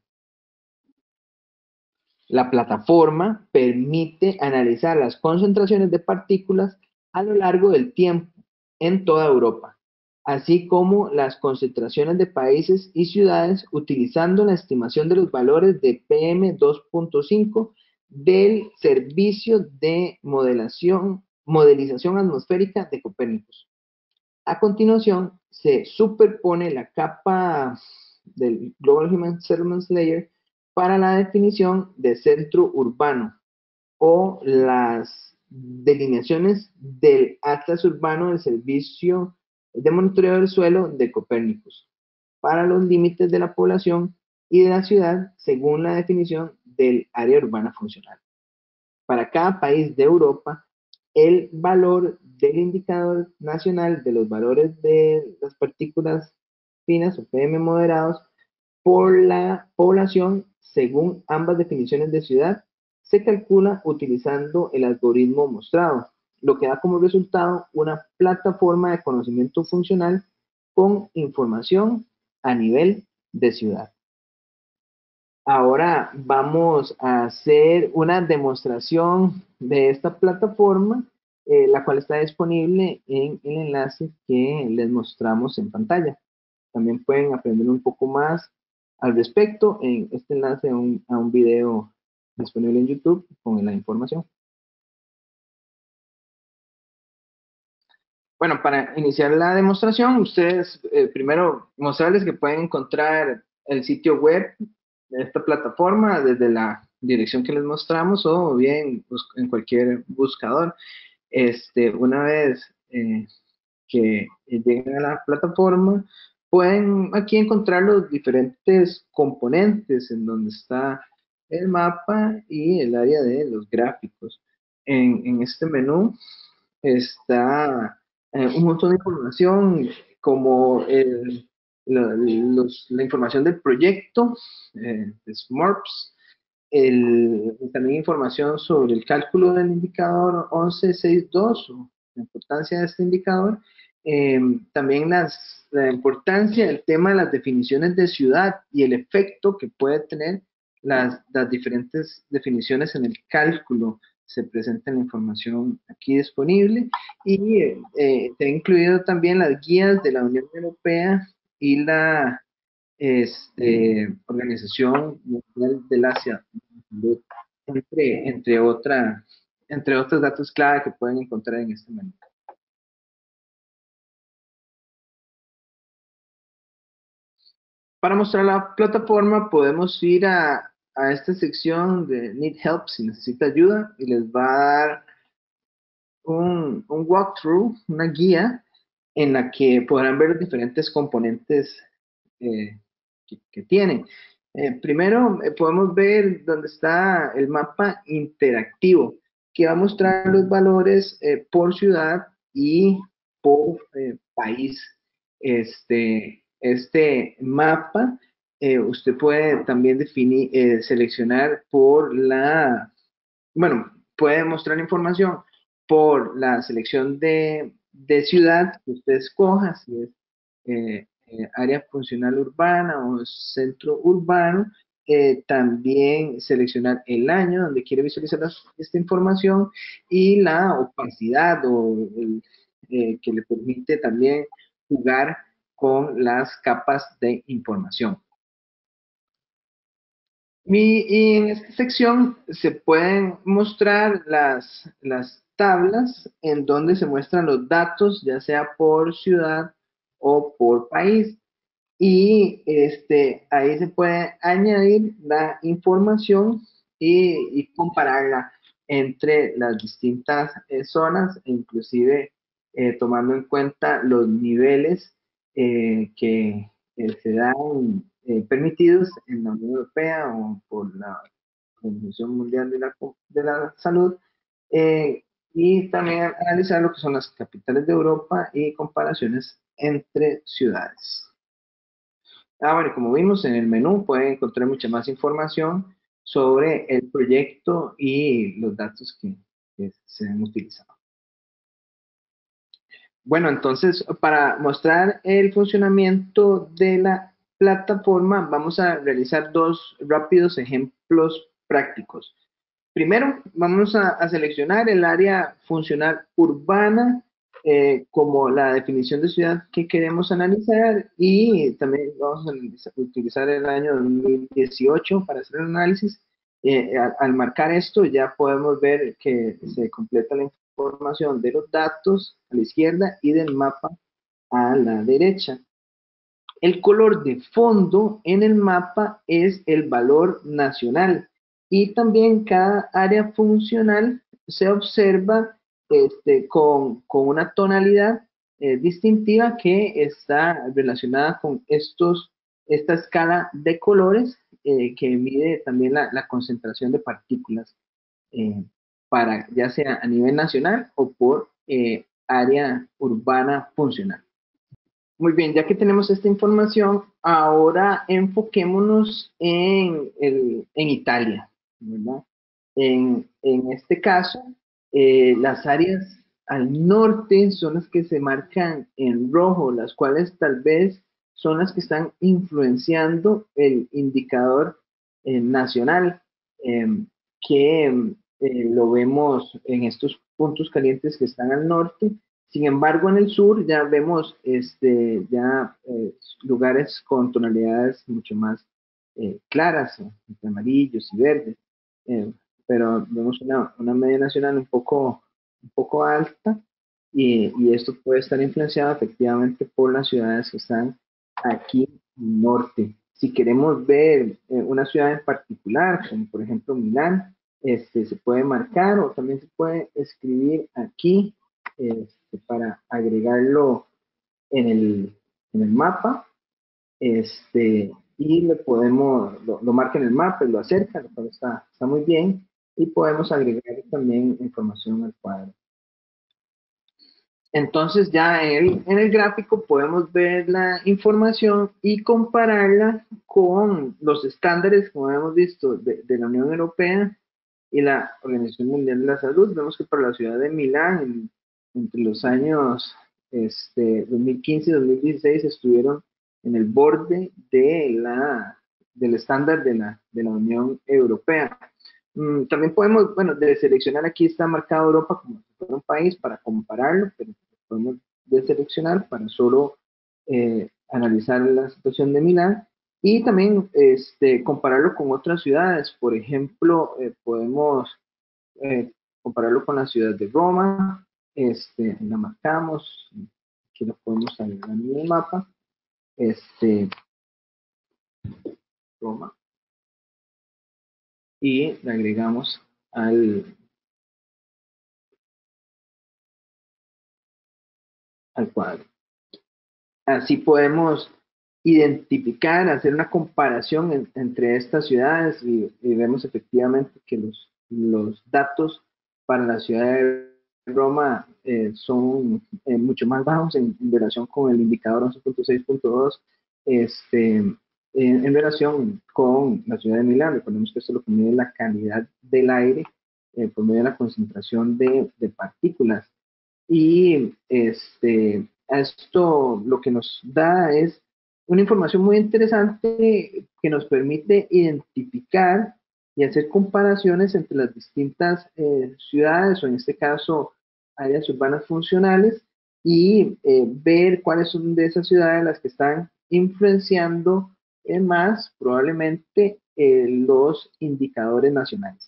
Speaker 1: La plataforma permite analizar las concentraciones de partículas a lo largo del tiempo en toda Europa, así como las concentraciones de países y ciudades utilizando la estimación de los valores de P M dos punto cinco del Servicio de Modelación, Modelización Atmosférica de Copérnicus. A continuación, se superpone la capa del Global Human Settlements Layer para la definición de centro urbano o las delineaciones del Atlas Urbano del Servicio de Monitoreo del Suelo de Copérnicus para los límites de la población y de la ciudad según la definición del área urbana funcional. Para cada país de Europa, el valor del indicador nacional de los valores de las partículas finas o P M moderados por la población según ambas definiciones de ciudad se calcula utilizando el algoritmo mostrado, lo que da como resultado una plataforma de conocimiento funcional con información a nivel de ciudad. Ahora vamos a hacer una demostración de esta plataforma, eh, la cual está disponible en el enlace que les mostramos en pantalla. También pueden aprender un poco más al respecto en este enlace a un, a un video disponible en YouTube con la información. Bueno, para iniciar la demostración, ustedes eh, primero mostrarles que pueden encontrar el sitio web de esta plataforma desde la dirección que les mostramos o bien en cualquier buscador. Este, una vez eh, que lleguen a la plataforma, pueden aquí encontrar los diferentes componentes en donde está el mapa y el área de los gráficos. En, en este menú está eh, un montón de información como el, la, los, la información del proyecto eh, de SMORPS, el, también información sobre el cálculo del indicador once sesenta y dos, o la importancia de este indicador, eh, también las, la importancia del tema de las definiciones de ciudad y el efecto que puede tener las, las diferentes definiciones en el cálculo. Se presenta la información aquí disponible y eh, te ha incluido también las guías de la Unión Europea y la este, Organización Mundial de la Salud, entre, entre, otra, entre otros datos clave que pueden encontrar en este menú. Para mostrar la plataforma podemos ir a a esta sección de Need Help si necesita ayuda y les va a dar un, un walkthrough, una guía en la que podrán ver los diferentes componentes eh, que, que tienen. Eh, primero, eh, podemos ver dónde está el mapa interactivo, que va a mostrar los valores eh, por ciudad y por eh, país. Este, este mapa, eh, usted puede también definir, eh, seleccionar por la, bueno, puede mostrar información por la selección de, de ciudad que usted escoja, si es eh, eh, área funcional urbana o centro urbano. Eh, también seleccionar el año donde quiere visualizar las- esta información y la opacidad o el, eh, que le permite también jugar con las capas de información. Y, y en esta sección se pueden mostrar las, las tablas en donde se muestran los datos, ya sea por ciudad o por país. Y este, ahí se puede añadir la información y, y compararla entre las distintas eh, zonas, inclusive eh, tomando en cuenta los niveles eh, que eh, se dan eh, permitidos en la Unión Europea o por la Organización Mundial de la, de la Salud, eh, y también analizar lo que son las capitales de Europa y comparaciones entre ciudades. Ah, bueno, como vimos en el menú, pueden encontrar mucha más información sobre el proyecto y los datos que, que se han utilizado. Bueno, entonces, para mostrar el funcionamiento de la plataforma, vamos a realizar dos rápidos ejemplos prácticos. Primero, vamos a, a seleccionar el área funcional urbana eh, como la definición de ciudad que queremos analizar, y también vamos a analizar- utilizar el año dos mil dieciocho para hacer el análisis. Eh, al, al marcar esto ya podemos ver que se completa la información de los datos a la izquierda y del mapa a la derecha. El color de fondo en el mapa es el valor nacional, y también cada área funcional se observa este, con, con una tonalidad eh, distintiva que está relacionada con estos, esta escala de colores eh, que mide también la, la concentración de partículas eh, para ya sea a nivel nacional o por eh, área urbana funcional. Muy bien, ya que tenemos esta información, ahora enfoquémonos en, el, en Italia, ¿verdad? En, en este caso, eh, las áreas al norte son las que se marcan en rojo, las cuales tal vez son las que están influenciando el indicador eh, nacional, eh, que eh, lo vemos en estos puntos calientes que están al norte. Sin embargo, en el sur ya vemos este, ya, eh, lugares con tonalidades mucho más eh, claras, eh, entre amarillos y verdes, eh, pero vemos una, una media nacional un poco, un poco alta, y, y esto puede estar influenciado efectivamente por las ciudades que están aquí al norte. Si queremos ver eh, una ciudad en particular, como por ejemplo Milán, este, se puede marcar o también se puede escribir aquí este, para agregarlo en el, en el mapa, este, y le podemos, lo, lo marca en el mapa y lo acerca, lo cual está, está muy bien, y podemos agregar también información al cuadro. Entonces ya en el, en el gráfico podemos ver la información y compararla con los estándares, como hemos visto, de, de la Unión Europea y la Organización Mundial de la Salud. Vemos que para la ciudad de Milán, en, entre los años este, dos mil quince y dos mil dieciséis, estuvieron en el borde de la, del estándar de la, de la Unión Europea. Mm, también podemos, bueno, de seleccionar, aquí está marcado Europa como si fuera un país para compararlo, pero podemos deseleccionar para solo eh, analizar la situación de Milán, y también este, compararlo con otras ciudades. Por ejemplo, eh, podemos eh, compararlo con la ciudad de Roma. Este, la marcamos, aquí lo podemos agregar en el mapa. Este, Roma. y le agregamos al, al cuadro. Así podemos identificar, hacer una comparación en, entre estas ciudades y, y vemos efectivamente que los, los datos para la ciudad de Roma eh, son eh, mucho más bajos en, en relación con el indicador once punto seis punto dos, este, en, en relación con la ciudad de Milán. Recordemos que esto lo que mide la calidad del aire eh, por medio de la concentración de, de partículas. Y este, esto lo que nos da es una información muy interesante que nos permite identificar y hacer comparaciones entre las distintas eh, ciudades, o en este caso áreas urbanas funcionales, y eh, ver cuáles son de esas ciudades las que están influenciando eh, más probablemente eh, los indicadores nacionales.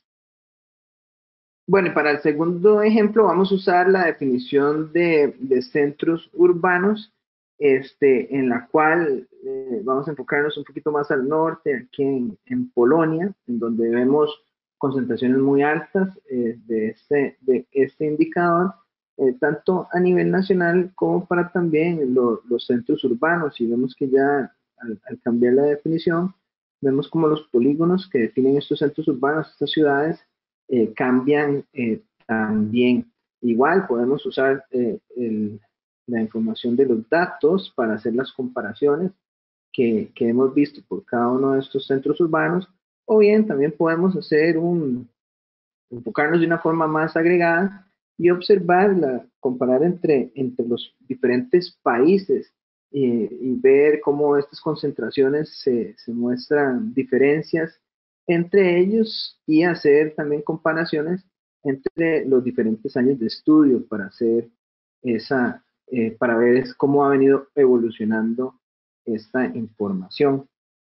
Speaker 1: Bueno, y para el segundo ejemplo vamos a usar la definición de, de centros urbanos, este, en la cual eh, vamos a enfocarnos un poquito más al norte, aquí en, en Polonia, en donde vemos concentraciones muy altas eh, de, este, de este indicador, eh, tanto a nivel nacional como para también lo, los centros urbanos. Y vemos que ya al, al cambiar la definición, vemos como los polígonos que definen estos centros urbanos, estas ciudades, eh, cambian eh, también. Igual podemos usar eh, el, la información de los datos para hacer las comparaciones que, que, hemos visto por cada uno de estos centros urbanos, o bien también podemos hacer un, enfocarnos de una forma más agregada y observar, la, comparar entre, entre los diferentes países y, y ver cómo estas concentraciones se, se muestran diferencias entre ellos, y hacer también comparaciones entre los diferentes años de estudio para hacer esa, eh, para ver cómo ha venido evolucionando esta información.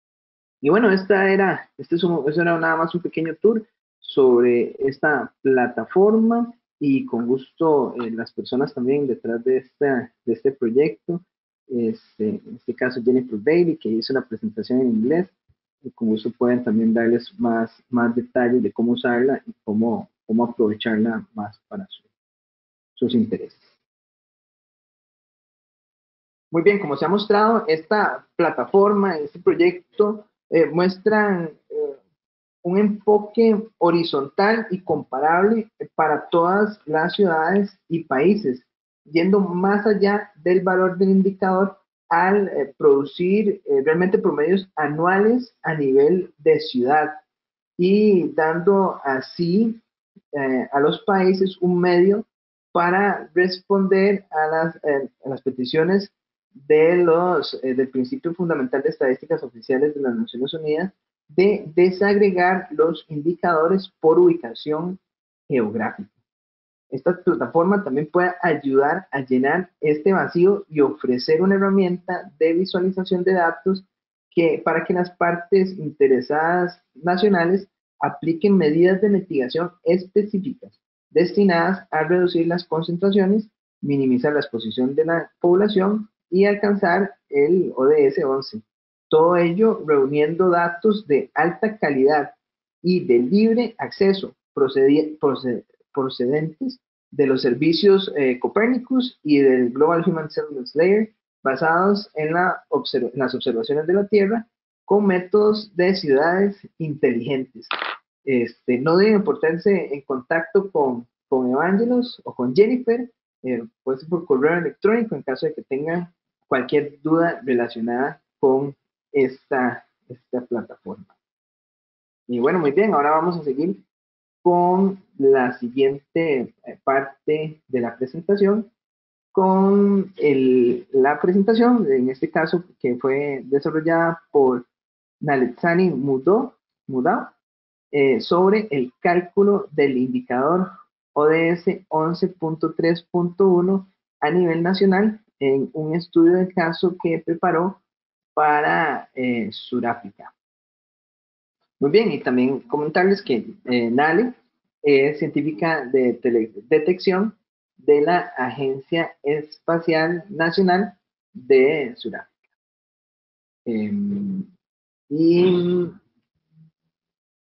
Speaker 1: Y bueno, esta era, este es un, eso era nada más un pequeño tour sobre esta plataforma, y con gusto eh, las personas también detrás de, esta, de este proyecto, este, en este caso Jennifer Bailey, que hizo una presentación en inglés, y con gusto pueden también darles más, más detalles de cómo usarla y cómo, cómo aprovecharla más para su, sus intereses. Muy bien, como se ha mostrado, esta plataforma, este proyecto, eh, muestran eh, un enfoque horizontal y comparable para todas las ciudades y países, yendo más allá del valor del indicador al eh, producir eh, realmente promedios anuales a nivel de ciudad, y dando así eh, a los países un medio para responder a las, eh, a las peticiones de los, eh, del principio fundamental de estadísticas oficiales de las Naciones Unidas, de desagregar los indicadores por ubicación geográfica. Esta plataforma también puede ayudar a llenar este vacío y ofrecer una herramienta de visualización de datos que, para que las partes interesadas nacionales apliquen medidas de mitigación específicas destinadas a reducir las concentraciones, minimizar la exposición de la población y alcanzar el O D S once. Todo ello reuniendo datos de alta calidad y de libre acceso procedentes de los servicios eh, Copernicus y del Global Human Settlements Layer, basados en, la observ en las observaciones de la Tierra con métodos de ciudades inteligentes. Este, no deben portarse en contacto con, con Evangelos o con Jennifer, eh, puede ser por correo electrónico en caso de que tengan cualquier duda relacionada con esta, esta plataforma. Y bueno, muy bien, ahora vamos a seguir con la siguiente parte de la presentación, con el, la presentación, en este caso, que fue desarrollada por Naletsani Mudao, Mudao eh, sobre el cálculo del indicador O D S once punto tres punto uno a nivel nacional, en un estudio de caso que preparó para eh, Sudáfrica. Muy bien, y también comentarles que eh, Nale es científica de detección de la Agencia Espacial Nacional de Sudáfrica. Eh, y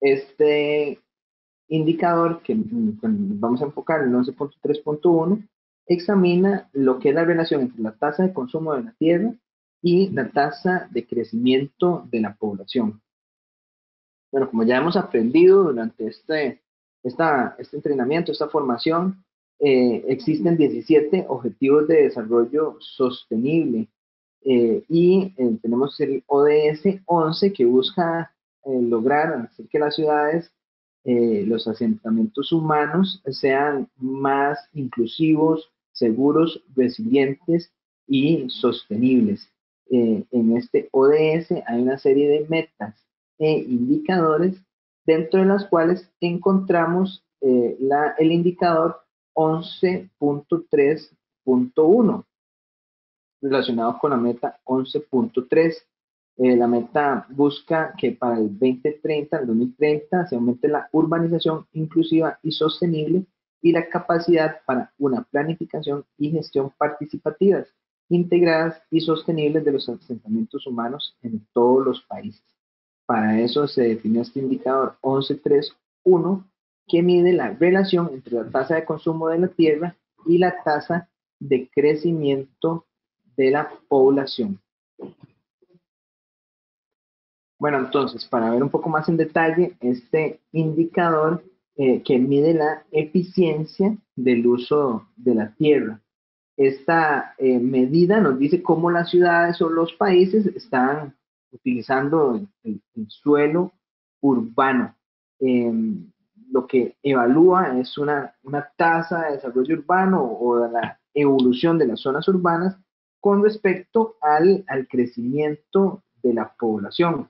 Speaker 1: Este indicador que mm, con- vamos a enfocar en el once punto tres punto uno examina lo que es la relación entre la tasa de consumo de la tierra y la tasa de crecimiento de la población. Bueno, como ya hemos aprendido durante este, esta, este entrenamiento, esta formación, eh, existen diecisiete objetivos de desarrollo sostenible eh, y eh, tenemos el O D S once que busca eh, lograr hacer que las ciudades, eh, los asentamientos humanos sean más inclusivos, seguros, resilientes y sostenibles. Eh, en este O D S hay una serie de metas e indicadores dentro de las cuales encontramos eh, la, el indicador once punto tres punto uno relacionados con la meta once punto tres. Eh, la meta busca que para el dos mil treinta, el dos mil treinta, se aumente la urbanización inclusiva y sostenible y la capacidad para una planificación y gestión participativas, integradas y sostenibles de los asentamientos humanos en todos los países. Para eso se define este indicador once punto tres punto uno que mide la relación entre la tasa de consumo de la tierra y la tasa de crecimiento de la población. Bueno, entonces, para ver un poco más en detalle, este indicador eh, que mide la eficiencia del uso de la tierra. Esta eh, medida nos dice cómo las ciudades o los países están utilizando el, el, el suelo urbano. Eh, lo que evalúa es una, una tasa de desarrollo urbano o de la evolución de las zonas urbanas con respecto al, al crecimiento de la población.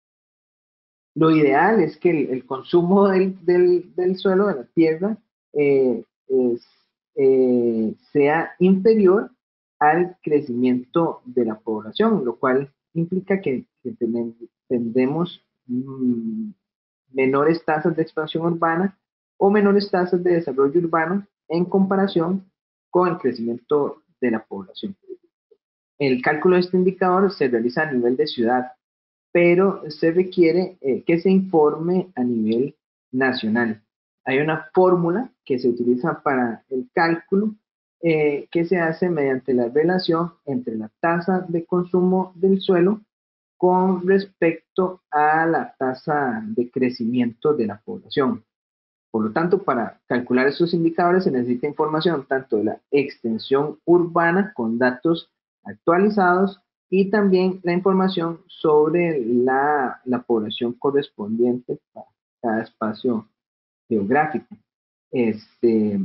Speaker 1: Lo ideal es que el, el consumo del, del, del, suelo, de la tierra, eh, es, eh, sea inferior al crecimiento de la población, lo cual implica que, que tendremos mmm, menores tasas de expansión urbana o menores tasas de desarrollo urbano en comparación con el crecimiento de la población. El cálculo de este indicador se realiza a nivel de ciudad, pero se requiere eh, que se informe a nivel nacional. Hay una fórmula que se utiliza para el cálculo eh, que se hace mediante la relación entre la tasa de consumo del suelo con respecto a la tasa de crecimiento de la población. Por lo tanto, para calcular estos indicadores se necesita información tanto de la extensión urbana con datos actualizados y también la información sobre la, la población correspondiente para cada espacio geográfico. Este,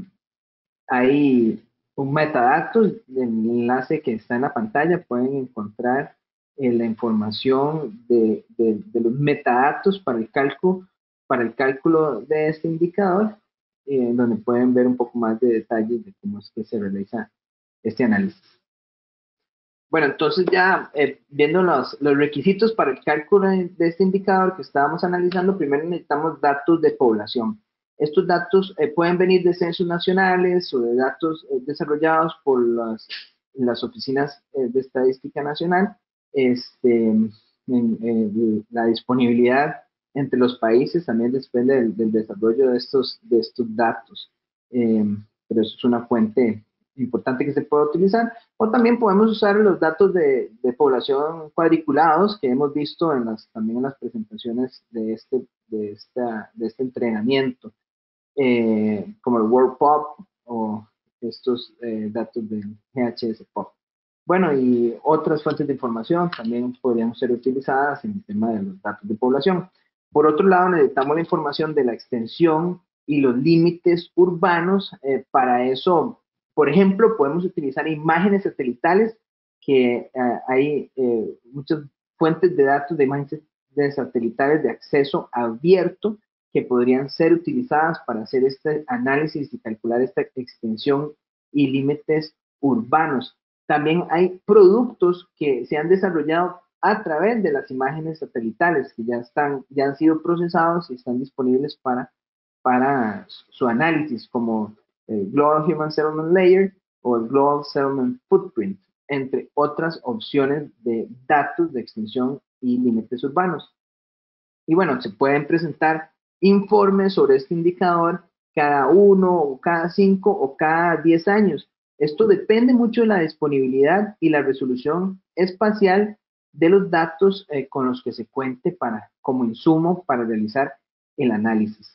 Speaker 1: hay un metadatos, el enlace que está en la pantalla, pueden encontrar eh, la información de, de, de los metadatos para el cálculo para el cálculo de este indicador, eh, donde pueden ver un poco más de detalles de cómo es que se realiza este análisis. Bueno, entonces ya eh, viendo los, los requisitos para el cálculo de, de este indicador que estábamos analizando, primero necesitamos datos de población. Estos datos eh, pueden venir de censos nacionales o de datos eh, desarrollados por las, las oficinas eh, de estadística nacional. Este, en, en, la disponibilidad entre los países también depende del, del desarrollo de estos, de estos datos. Eh, pero eso es una fuente importante que se puede utilizar. O también podemos usar los datos de, de población cuadriculados que hemos visto en las, también en las presentaciones de este, de esta, de este entrenamiento, eh, como el World Pop o estos eh, datos del G H S Pop. Bueno, y otras fuentes de información también podrían ser utilizadas en el tema de los datos de población. Por otro lado, necesitamos la información de la extensión y los límites urbanos. Eh, para eso, por ejemplo, podemos utilizar imágenes satelitales, que eh, hay eh, muchas fuentes de datos de imágenes de satelitales de acceso abierto que podrían ser utilizadas para hacer este análisis y calcular esta extensión y límites urbanos. También hay productos que se han desarrollado a través de las imágenes satelitales que ya, están, ya han sido procesados y están disponibles para, para su análisis, como el Global Human Settlement Layer o el Global Settlement Footprint, entre otras opciones de datos de extensión y límites urbanos. Y bueno, se pueden presentar informes sobre este indicador cada uno, o cada cinco, o cada diez años. Esto depende mucho de la disponibilidad y la resolución espacial de los datos eh, con los que se cuente para, como insumo para realizar el análisis.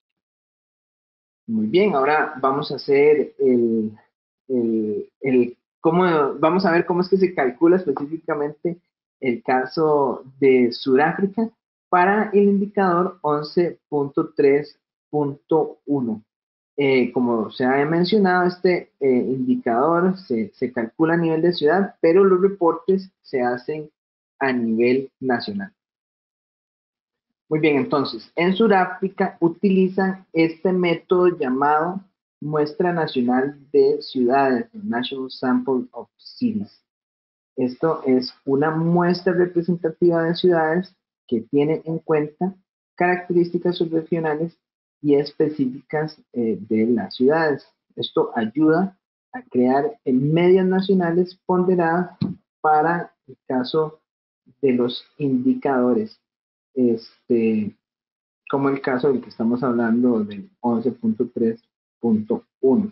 Speaker 1: Muy bien, ahora vamos a hacer el, el, el cómo, vamos a ver cómo es que se calcula específicamente el caso de Sudáfrica para el indicador once punto tres punto uno. Eh, como se ha mencionado, este eh, indicador se, se calcula a nivel de ciudad, pero los reportes se hacen a nivel nacional. Muy bien, entonces, en Sudáfrica utilizan este método llamado Muestra Nacional de Ciudades, National Sample of Cities. Esto es una muestra representativa de ciudades que tiene en cuenta características regionales y específicas eh, de las ciudades. Esto ayuda a crear eh, medias nacionales ponderadas para el caso de los indicadores, este, como el caso del que estamos hablando del once punto tres punto uno.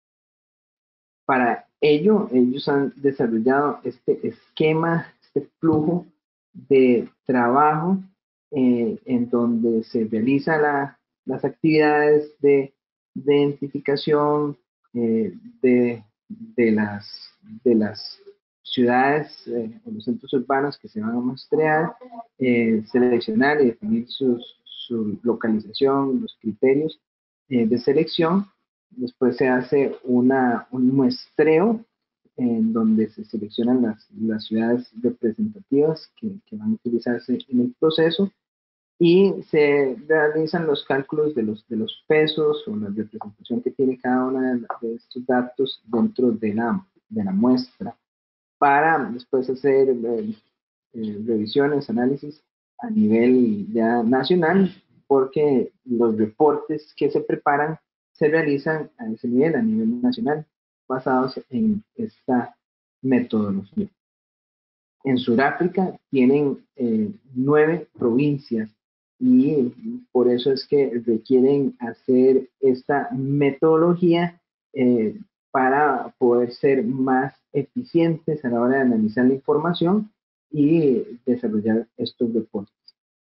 Speaker 1: Para ello, ellos han desarrollado este esquema, este flujo de trabajo eh, en donde se realizan la, las actividades de, de identificación eh, de, de, las, de las ciudades eh, o los centros urbanos que se van a muestrear, eh, seleccionar y definir sus, su localización, los criterios eh, de selección. Después se hace una, un muestreo en donde se seleccionan las, las ciudades representativas que, que van a utilizarse en el proceso y se realizan los cálculos de los, de los pesos o la representación que tiene cada uno de, de estos datos dentro de la, de la muestra para después hacer eh, eh, revisiones, análisis a nivel ya nacional, porque los reportes que se preparan se realizan a ese nivel, a nivel nacional, basados en esta metodología. En Sudáfrica tienen eh, nueve provincias y por eso es que requieren hacer esta metodología eh, para poder ser más eficientes a la hora de analizar la información y desarrollar estos reportes.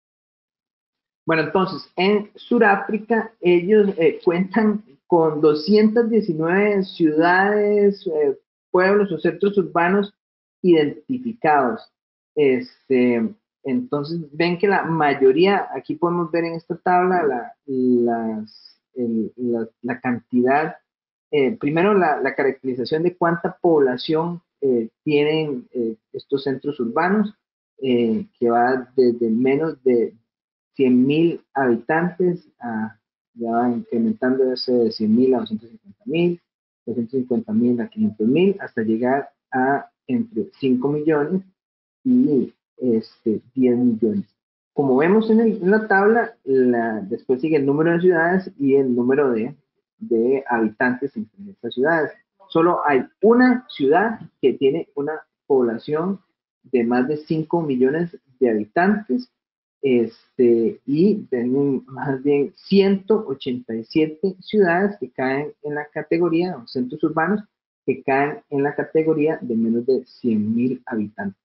Speaker 1: Bueno, entonces, en Sudáfrica ellos eh, cuentan con doscientas diecinueve ciudades, eh, pueblos o centros urbanos identificados. Este, entonces, ven que la mayoría, aquí podemos ver en esta tabla la, las, el, la, la cantidad, eh, primero la, la caracterización de cuánta población eh, tienen eh, estos centros urbanos, eh, que va desde menos de cien mil habitantes, a, ya va incrementando ese de cien mil a doscientos cincuenta mil, doscientos cincuenta mil a quinientos mil, hasta llegar a entre cinco millones y este, diez millones. Como vemos en, el, en la tabla, la, después sigue el número de ciudades y el número de, de habitantes entre estas ciudades. Solo hay una ciudad que tiene una población de más de cinco millones de habitantes, este, y tienen más bien ciento ochenta y siete ciudades que caen en la categoría, o centros urbanos, que caen en la categoría de menos de cien mil habitantes.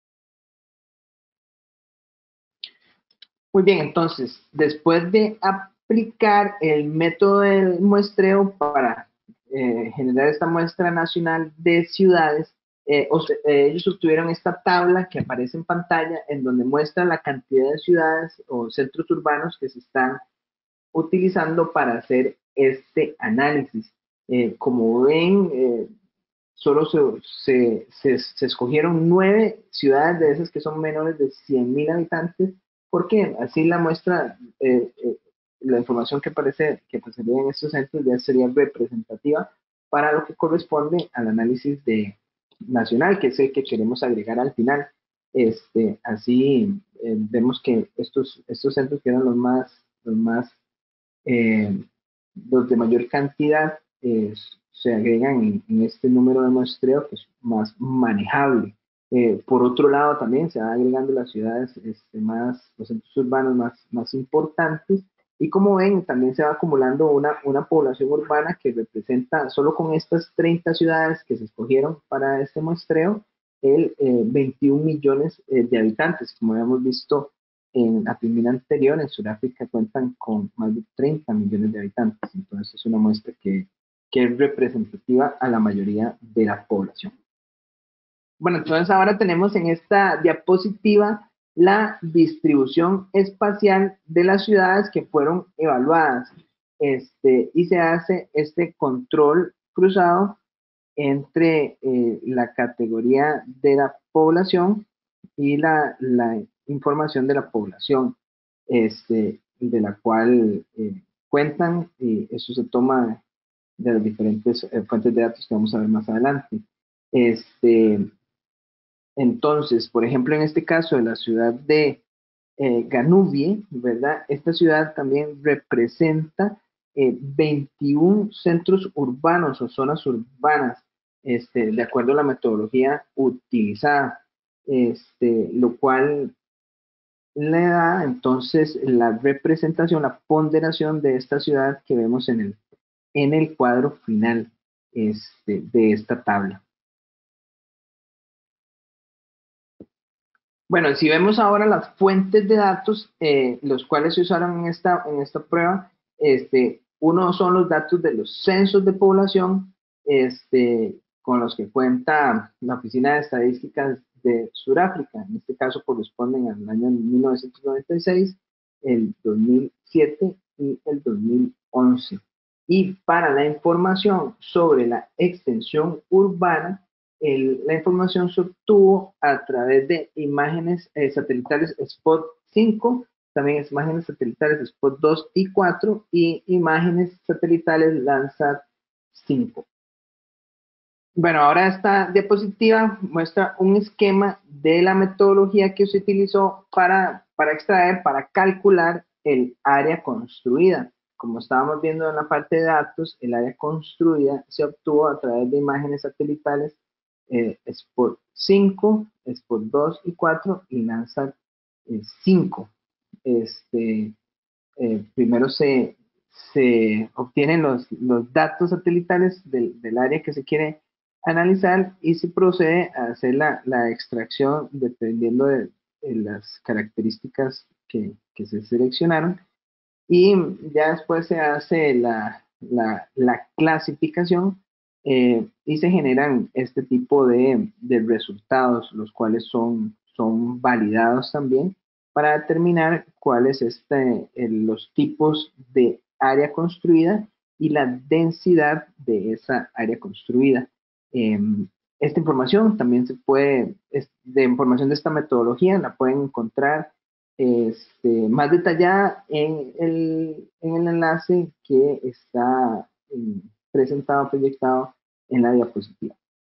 Speaker 1: Muy bien, entonces, después de aplicar el método del muestreo para eh, generar esta muestra nacional de ciudades, eh, o sea, eh, ellos obtuvieron esta tabla que aparece en pantalla en donde muestra la cantidad de ciudades o centros urbanos que se están utilizando para hacer este análisis. Eh, como ven, eh, solo se, se, se, se escogieron nueve ciudades de esas que son menores de cien mil habitantes, porque así la muestra, eh, eh, la información que aparece, que aparecería en estos centros ya sería representativa para lo que corresponde al análisis de nacional, que es el que queremos agregar al final. Este, así eh, vemos que estos, estos centros que eran los más, los más, eh, los de mayor cantidad, eh, se agregan en, en, este número de muestreo que es más manejable. Eh, por otro lado, también se van agregando las ciudades este, más, los centros urbanos más, más importantes Y como ven, también se va acumulando una, una población urbana que representa, solo con estas treinta ciudades que se escogieron para este muestreo, el eh, veintiún millones eh, de habitantes. Como habíamos visto en la primera anterior, en Sudáfrica cuentan con más de treinta millones de habitantes. Entonces es una muestra que, que es representativa a la mayoría de la población. Bueno, entonces ahora tenemos en esta diapositiva la distribución espacial de las ciudades que fueron evaluadas. Este, y se hace este control cruzado entre eh, la categoría de la población y la, la información de la población, este, de la cual eh, cuentan, y eso se toma de las diferentes eh, fuentes de datos que vamos a ver más adelante. Este, entonces, por ejemplo, en este caso de la ciudad de eh, Ganubie, ¿verdad? Esta ciudad también representa eh, veintiún centros urbanos o zonas urbanas, este, de acuerdo a la metodología utilizada, este, lo cual le da entonces la representación, la ponderación de esta ciudad que vemos en el, en el cuadro final este, de esta tabla. Bueno, si vemos ahora las fuentes de datos, eh, los cuales se usaron en esta, en esta prueba, este, uno son los datos de los censos de población, este, con los que cuenta la Oficina de Estadísticas de Sudáfrica. En este caso corresponden al año mil novecientos noventa y seis, el dos mil siete y el dos mil once. Y para la información sobre la extensión urbana, el, la información se obtuvo a través de imágenes eh, satelitales Spot cinco, también imágenes satelitales Spot dos y cuatro y imágenes satelitales Landsat cinco. Bueno, ahora esta diapositiva muestra un esquema de la metodología que se utilizó para, para extraer, para calcular el área construida. Como estábamos viendo en la parte de datos, el área construida se obtuvo a través de imágenes satelitales eh, Spot cinco, Spot dos y cuatro y Landsat eh, cinco. Este, eh, primero se, se obtienen los, los datos satelitales del, del área que se quiere analizar y se procede a hacer la, la extracción dependiendo de, de las características que, que se seleccionaron y ya después se hace la, la, la clasificación eh, y se generan este tipo de, de resultados, los cuales son, son validados también para determinar cuáles este, los tipos de área construida y la densidad de esa área construida. Eh, esta información también se puede, de información de esta metodología, la pueden encontrar este, más detallada en el, en el enlace que está eh, presentado, proyectado en la diapositiva.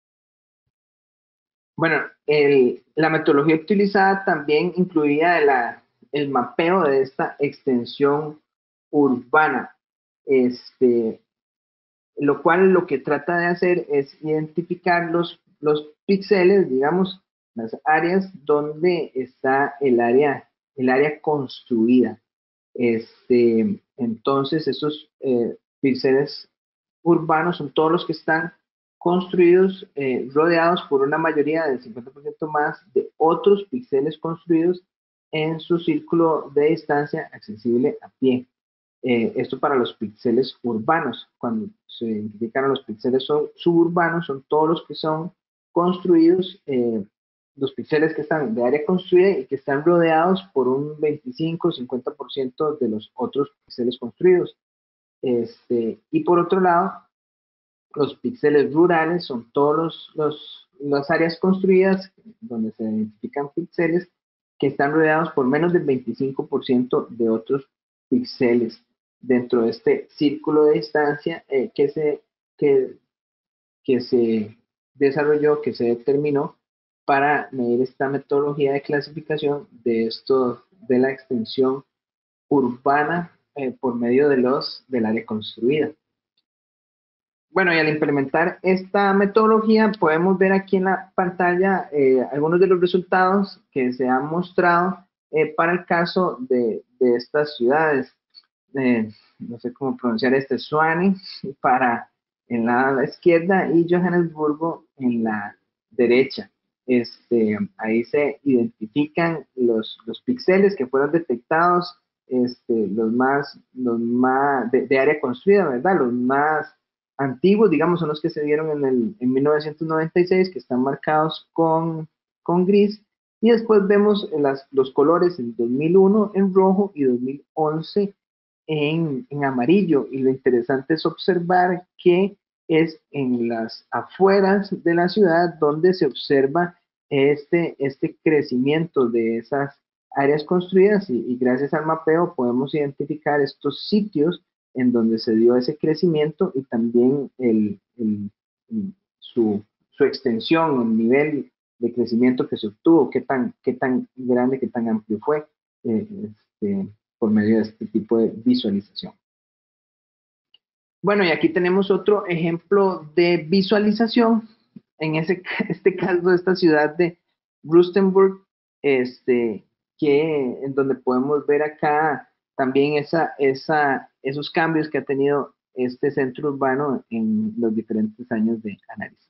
Speaker 1: Bueno, el, la metodología utilizada también incluía la, el mapeo de esta extensión urbana, este, lo cual lo que trata de hacer es identificar los, los píxeles, digamos, las áreas donde está el área, el área construida. Este, entonces, esos eh, píxeles urbanos son todos los que están construidos, eh, rodeados por una mayoría del cincuenta por ciento más de otros píxeles construidos en su círculo de distancia accesible a pie. Eh, esto para los píxeles urbanos. Cuando se identifican los píxeles suburbanos, son todos los que son construidos, eh, los píxeles que están de área construida y que están rodeados por un veinticinco a cincuenta por ciento de los otros píxeles construidos. Este, y por otro lado, los píxeles rurales son todos los, los, las áreas construidas donde se identifican píxeles que están rodeados por menos del veinticinco por ciento de otros píxeles dentro de este círculo de distancia eh, que, se, que, que se desarrolló, que se determinó para medir esta metodología de clasificación de esto, de la extensión urbana eh, por medio de los, del área construida. Bueno, y al implementar esta metodología podemos ver aquí en la pantalla eh, algunos de los resultados que se han mostrado eh, para el caso de, de estas ciudades. eh, no sé cómo pronunciar este, Suani para en la izquierda y Johannesburgo en la derecha. Este, ahí se identifican los, los píxeles que fueron detectados, este, los más, los más de, de área construida, ¿verdad? Los más antiguos, digamos, son los que se dieron en, el, en mil novecientos noventa y seis, que están marcados con, con gris, y después vemos las, los colores en dos mil uno en rojo y dos mil once en, en amarillo, y lo interesante es observar que es en las afueras de la ciudad donde se observa este, este crecimiento de esas áreas construidas, y, y gracias al mapeo podemos identificar estos sitios en donde se dio ese crecimiento y también el, el, su, su extensión, el nivel de crecimiento que se obtuvo, qué tan, qué tan grande, qué tan amplio fue, eh, este, por medio de este tipo de visualización. Bueno, y aquí tenemos otro ejemplo de visualización, en ese, este caso de esta ciudad de Rustenburg, este, que, en donde podemos ver acá también esa, esa, esos cambios que ha tenido este centro urbano en los diferentes años de análisis.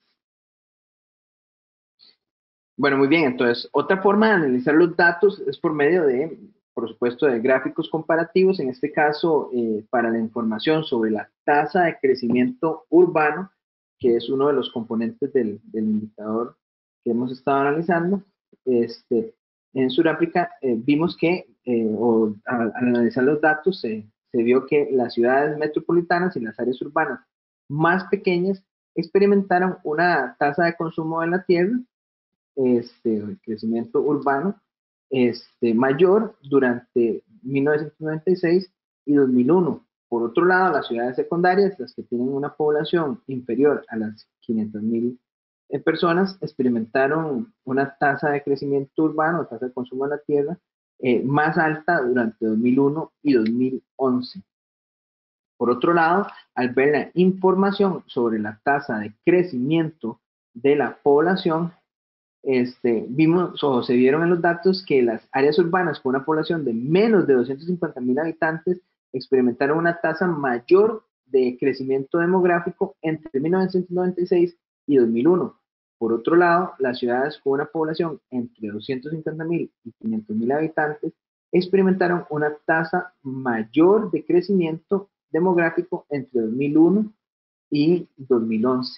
Speaker 1: Bueno, muy bien, entonces otra forma de analizar los datos es por medio de, por supuesto, de gráficos comparativos, en este caso eh, para la información sobre la tasa de crecimiento urbano, que es uno de los componentes del, del indicador que hemos estado analizando. Este, en Sudáfrica eh, vimos que, eh, o, al, al analizar los datos, eh, se vio que las ciudades metropolitanas y las áreas urbanas más pequeñas experimentaron una tasa de consumo de la tierra, este, el crecimiento urbano, este, mayor durante mil novecientos noventa y seis y dos mil uno. Por otro lado, las ciudades secundarias, las que tienen una población inferior a las quinientas mil eh, personas, experimentaron una tasa de crecimiento urbano, tasa de consumo de la tierra, eh, más alta durante dos mil uno y dos mil once. Por otro lado, al ver la información sobre la tasa de crecimiento de la población, este, vimos o se vieron en los datos que las áreas urbanas con una población de menos de doscientos cincuenta mil habitantes experimentaron una tasa mayor de crecimiento demográfico entre mil novecientos noventa y seis y dos mil uno. Por otro lado, las ciudades con una población entre doscientos cincuenta mil y quinientos mil habitantes experimentaron una tasa mayor de crecimiento demográfico entre dos mil uno y dos mil once.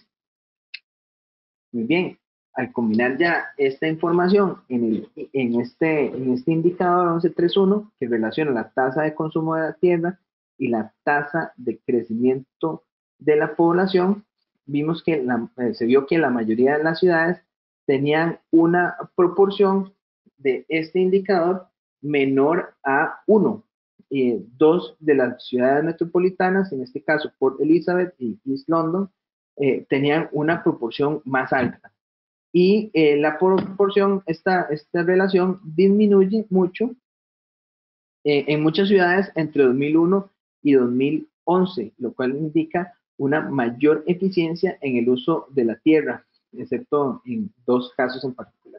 Speaker 1: Muy bien, al combinar ya esta información en, el, en, este, en este indicador once treinta y uno, que relaciona la tasa de consumo de la tierra y la tasa de crecimiento de la población, vimos que la, eh, se vio que la mayoría de las ciudades tenían una proporción de este indicador menor a uno. Eh, dos de las ciudades metropolitanas, en este caso Port Elizabeth y East London, eh, tenían una proporción más alta. Y eh, la proporción, esta, esta relación disminuye mucho eh, en muchas ciudades entre dos mil uno y dos mil once, lo cual indica una mayor eficiencia en el uso de la tierra, excepto en dos casos en particular.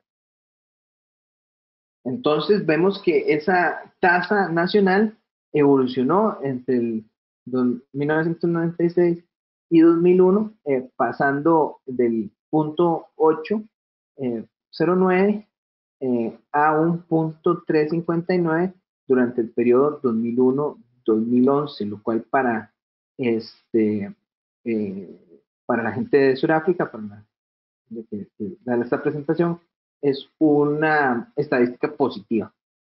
Speaker 1: Entonces vemos que esa tasa nacional evolucionó entre el mil novecientos noventa y seis y dos mil uno, eh, pasando del punto ocho cero nueve eh, a un punto trescientos cincuenta y nueve durante el periodo dos mil uno dos mil once, lo cual para, este, eh, para la gente de Sudáfrica, para la, de, de, de, de esta presentación, es una estadística positiva.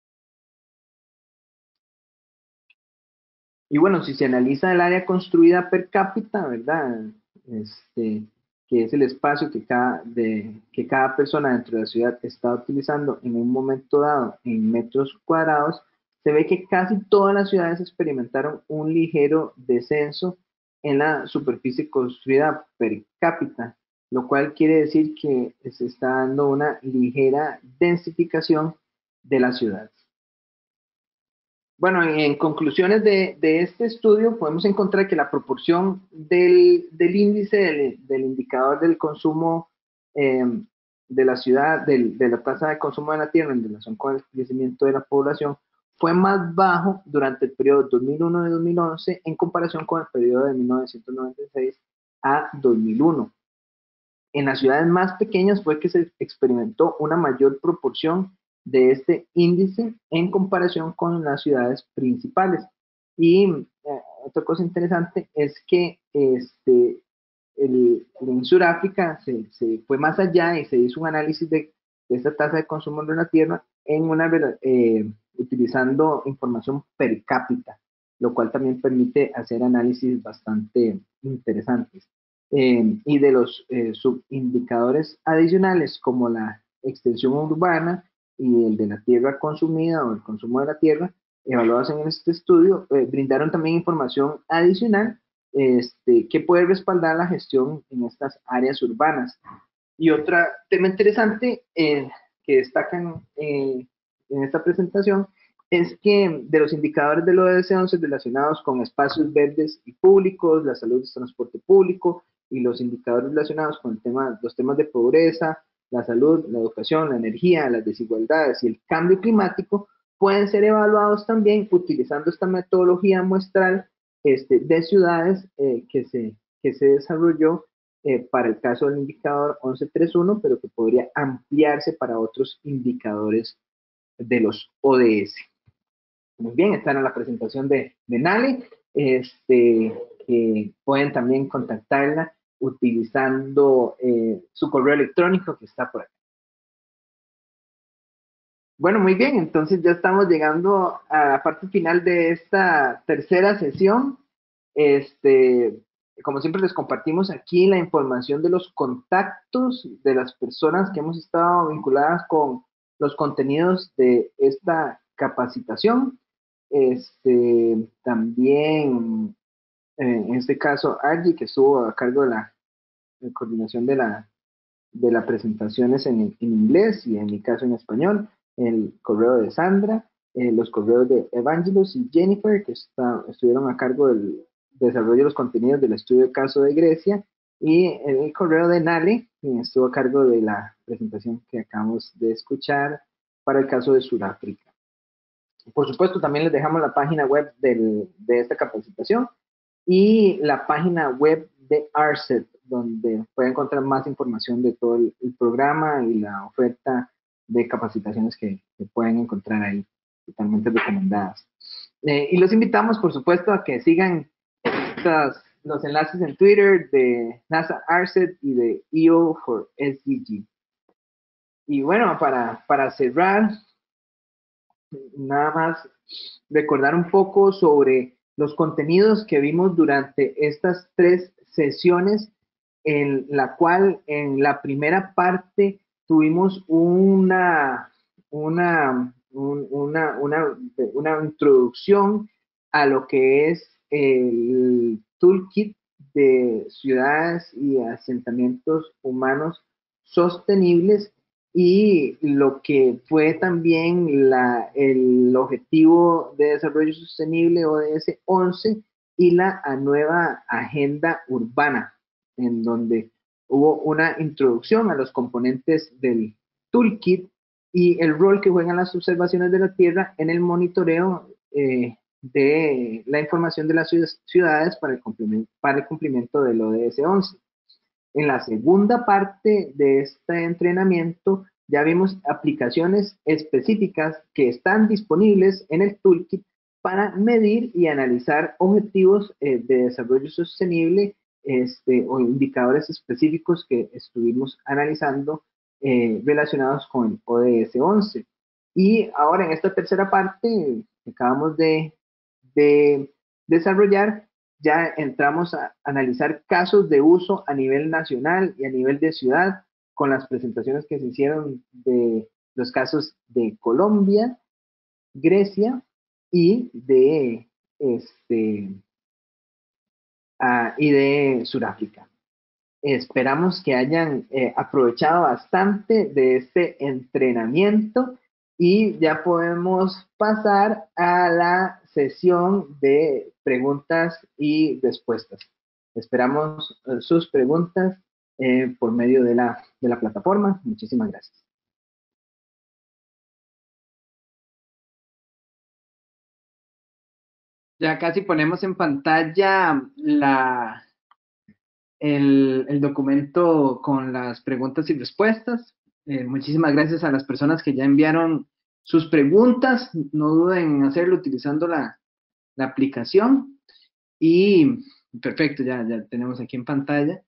Speaker 1: Y bueno, si se analiza el área construida per cápita, ¿verdad? Este, que es el espacio que cada, de, que cada persona dentro de la ciudad está utilizando en un momento dado en metros cuadrados, se ve que casi todas las ciudades experimentaron un ligero descenso en la superficie construida per cápita, lo cual quiere decir que se está dando una ligera densificación de las ciudades. Bueno, en conclusiones de, de este estudio podemos encontrar que la proporción del, del índice del, del indicador del consumo eh, de la ciudad, del, de la tasa de consumo de la tierra en relación con el crecimiento de la población, fue más bajo durante el periodo dos mil uno y dos mil once en comparación con el periodo de mil novecientos noventa y seis a dos mil uno. En las ciudades más pequeñas fue que se experimentó una mayor proporción de este índice en comparación con las ciudades principales. Y eh, otra cosa interesante es que este, el, en Sudáfrica se, se, fue más allá y se hizo un análisis de, de esta tasa de consumo de la tierra en una, eh, utilizando información per cápita, lo cual también permite hacer análisis bastante interesantes. Eh, y de los eh, subindicadores adicionales como la extensión urbana y el de la tierra consumida o el consumo de la tierra, evaluados en este estudio, eh, brindaron también información adicional este, que puede respaldar la gestión en estas áreas urbanas. Y otro tema interesante eh, que destacan eh, en esta presentación es que de los indicadores del O D S once relacionados con espacios verdes y públicos, la salud del transporte público y los indicadores relacionados con el tema, los temas de pobreza, la salud, la educación, la energía, las desigualdades y el cambio climático pueden ser evaluados también utilizando esta metodología muestral este, de ciudades eh, que, se, que se desarrolló eh, para el caso del indicador once treinta y uno, pero que podría ampliarse para otros indicadores de los O D S. Muy bien, esta era la presentación de, de Nale. Este, eh, pueden también contactarla utilizando eh, su correo electrónico que está por aquí. Bueno, muy bien, entonces ya estamos llegando a la parte final de esta tercera sesión. Este, como siempre les compartimos aquí la información de los contactos de las personas que hemos estado vinculadas con los contenidos de esta capacitación. Este, también, eh, en este caso, Argy, que estuvo a cargo de la, de coordinación de la, de las presentaciones en, en inglés y en mi caso en español, el correo de Sandra, eh, los correos de Evangelos y Jennifer, que está, estuvieron a cargo del desarrollo de los contenidos del estudio de caso de Grecia, y el correo de Nale, quien estuvo a cargo de la presentación que acabamos de escuchar para el caso de Sudáfrica. Por supuesto, también les dejamos la página web del, de esta capacitación y la página web de A R C E T, donde pueden encontrar más información de todo el, el programa y la oferta de capacitaciones que, que pueden encontrar ahí, totalmente recomendadas. Eh, y los invitamos, por supuesto, a que sigan estas, los enlaces en Twitter de NASA A R C E T y de E O for S D G. Y bueno, para, para cerrar, nada más recordar un poco sobre los contenidos que vimos durante estas tres sesiones, en la cual en la primera parte tuvimos una, una, un, una, una, una introducción a lo que es el toolkit de ciudades y asentamientos humanos sostenibles y lo que fue también la, el objetivo de desarrollo sostenible O D S once y la nueva agenda urbana, en donde hubo una introducción a los componentes del toolkit y el rol que juegan las observaciones de la Tierra en el monitoreo eh, de la información de las ciudades para el cumplimiento, para el cumplimiento del O D S once. En la segunda parte de este entrenamiento ya vimos aplicaciones específicas que están disponibles en el toolkit para medir y analizar objetivos eh, de desarrollo sostenible este, o indicadores específicos que estuvimos analizando eh, relacionados con el O D S once. Y ahora en esta tercera parte que acabamos de, de desarrollar, ya entramos a analizar casos de uso a nivel nacional y a nivel de ciudad con las presentaciones que se hicieron de los casos de Colombia, Grecia y de, este, uh, y de Sudáfrica. Esperamos que hayan eh, aprovechado bastante de este entrenamiento y ya podemos pasar a la sesión de preguntas y respuestas. Esperamos eh, sus preguntas eh, por medio de la, de la plataforma. Muchísimas gracias. Ya casi ponemos en pantalla la, el, el documento con las preguntas y respuestas. Eh, muchísimas gracias a las personas que ya enviaron sus preguntas. No duden en hacerlo utilizando la, la aplicación. Y perfecto, ya, ya tenemos aquí en pantalla.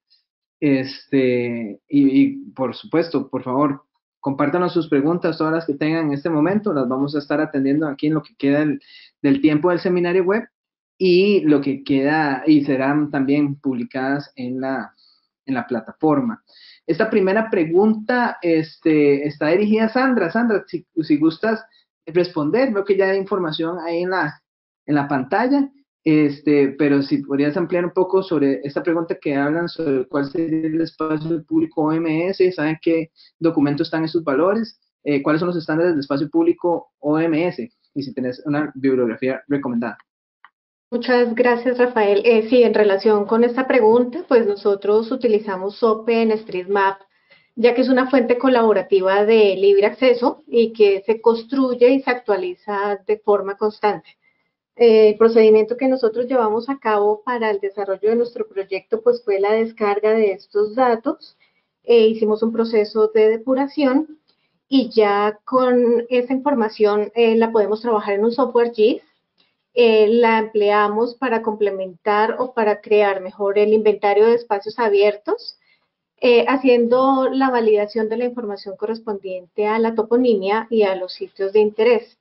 Speaker 1: Este, y, y por supuesto, por favor, compártanos sus preguntas, todas las que tengan en este momento, las vamos a estar atendiendo aquí en lo que queda del, del tiempo del seminario web y lo que queda y serán también publicadas en la, en la plataforma. Esta primera pregunta este, está dirigida a Sandra. Sandra, si, si gustas responder, veo que ya hay información ahí en la, en la pantalla. Este, pero si podrías ampliar un poco sobre esta pregunta que hablan sobre cuál sería el espacio público O M S, ¿saben qué documentos están esos valores? Eh, ¿Cuáles son los estándares de espacio público O M S? Y si tenés una bibliografía recomendada.
Speaker 3: Muchas gracias, Rafael. Eh, sí, en relación con esta pregunta, pues nosotros utilizamos OpenStreetMap, ya que es una fuente colaborativa de libre acceso y que se construye y se actualiza de forma constante. Eh, el procedimiento que nosotros llevamos a cabo para el desarrollo de nuestro proyecto, pues fue la descarga de estos datos, eh, hicimos un proceso de depuración y ya con esa información eh, la podemos trabajar en un software G I S. Eh, la empleamos para complementar o para crear mejor el inventario de espacios abiertos, eh, haciendo la validación de la información correspondiente a la toponimia y a los sitios de interés.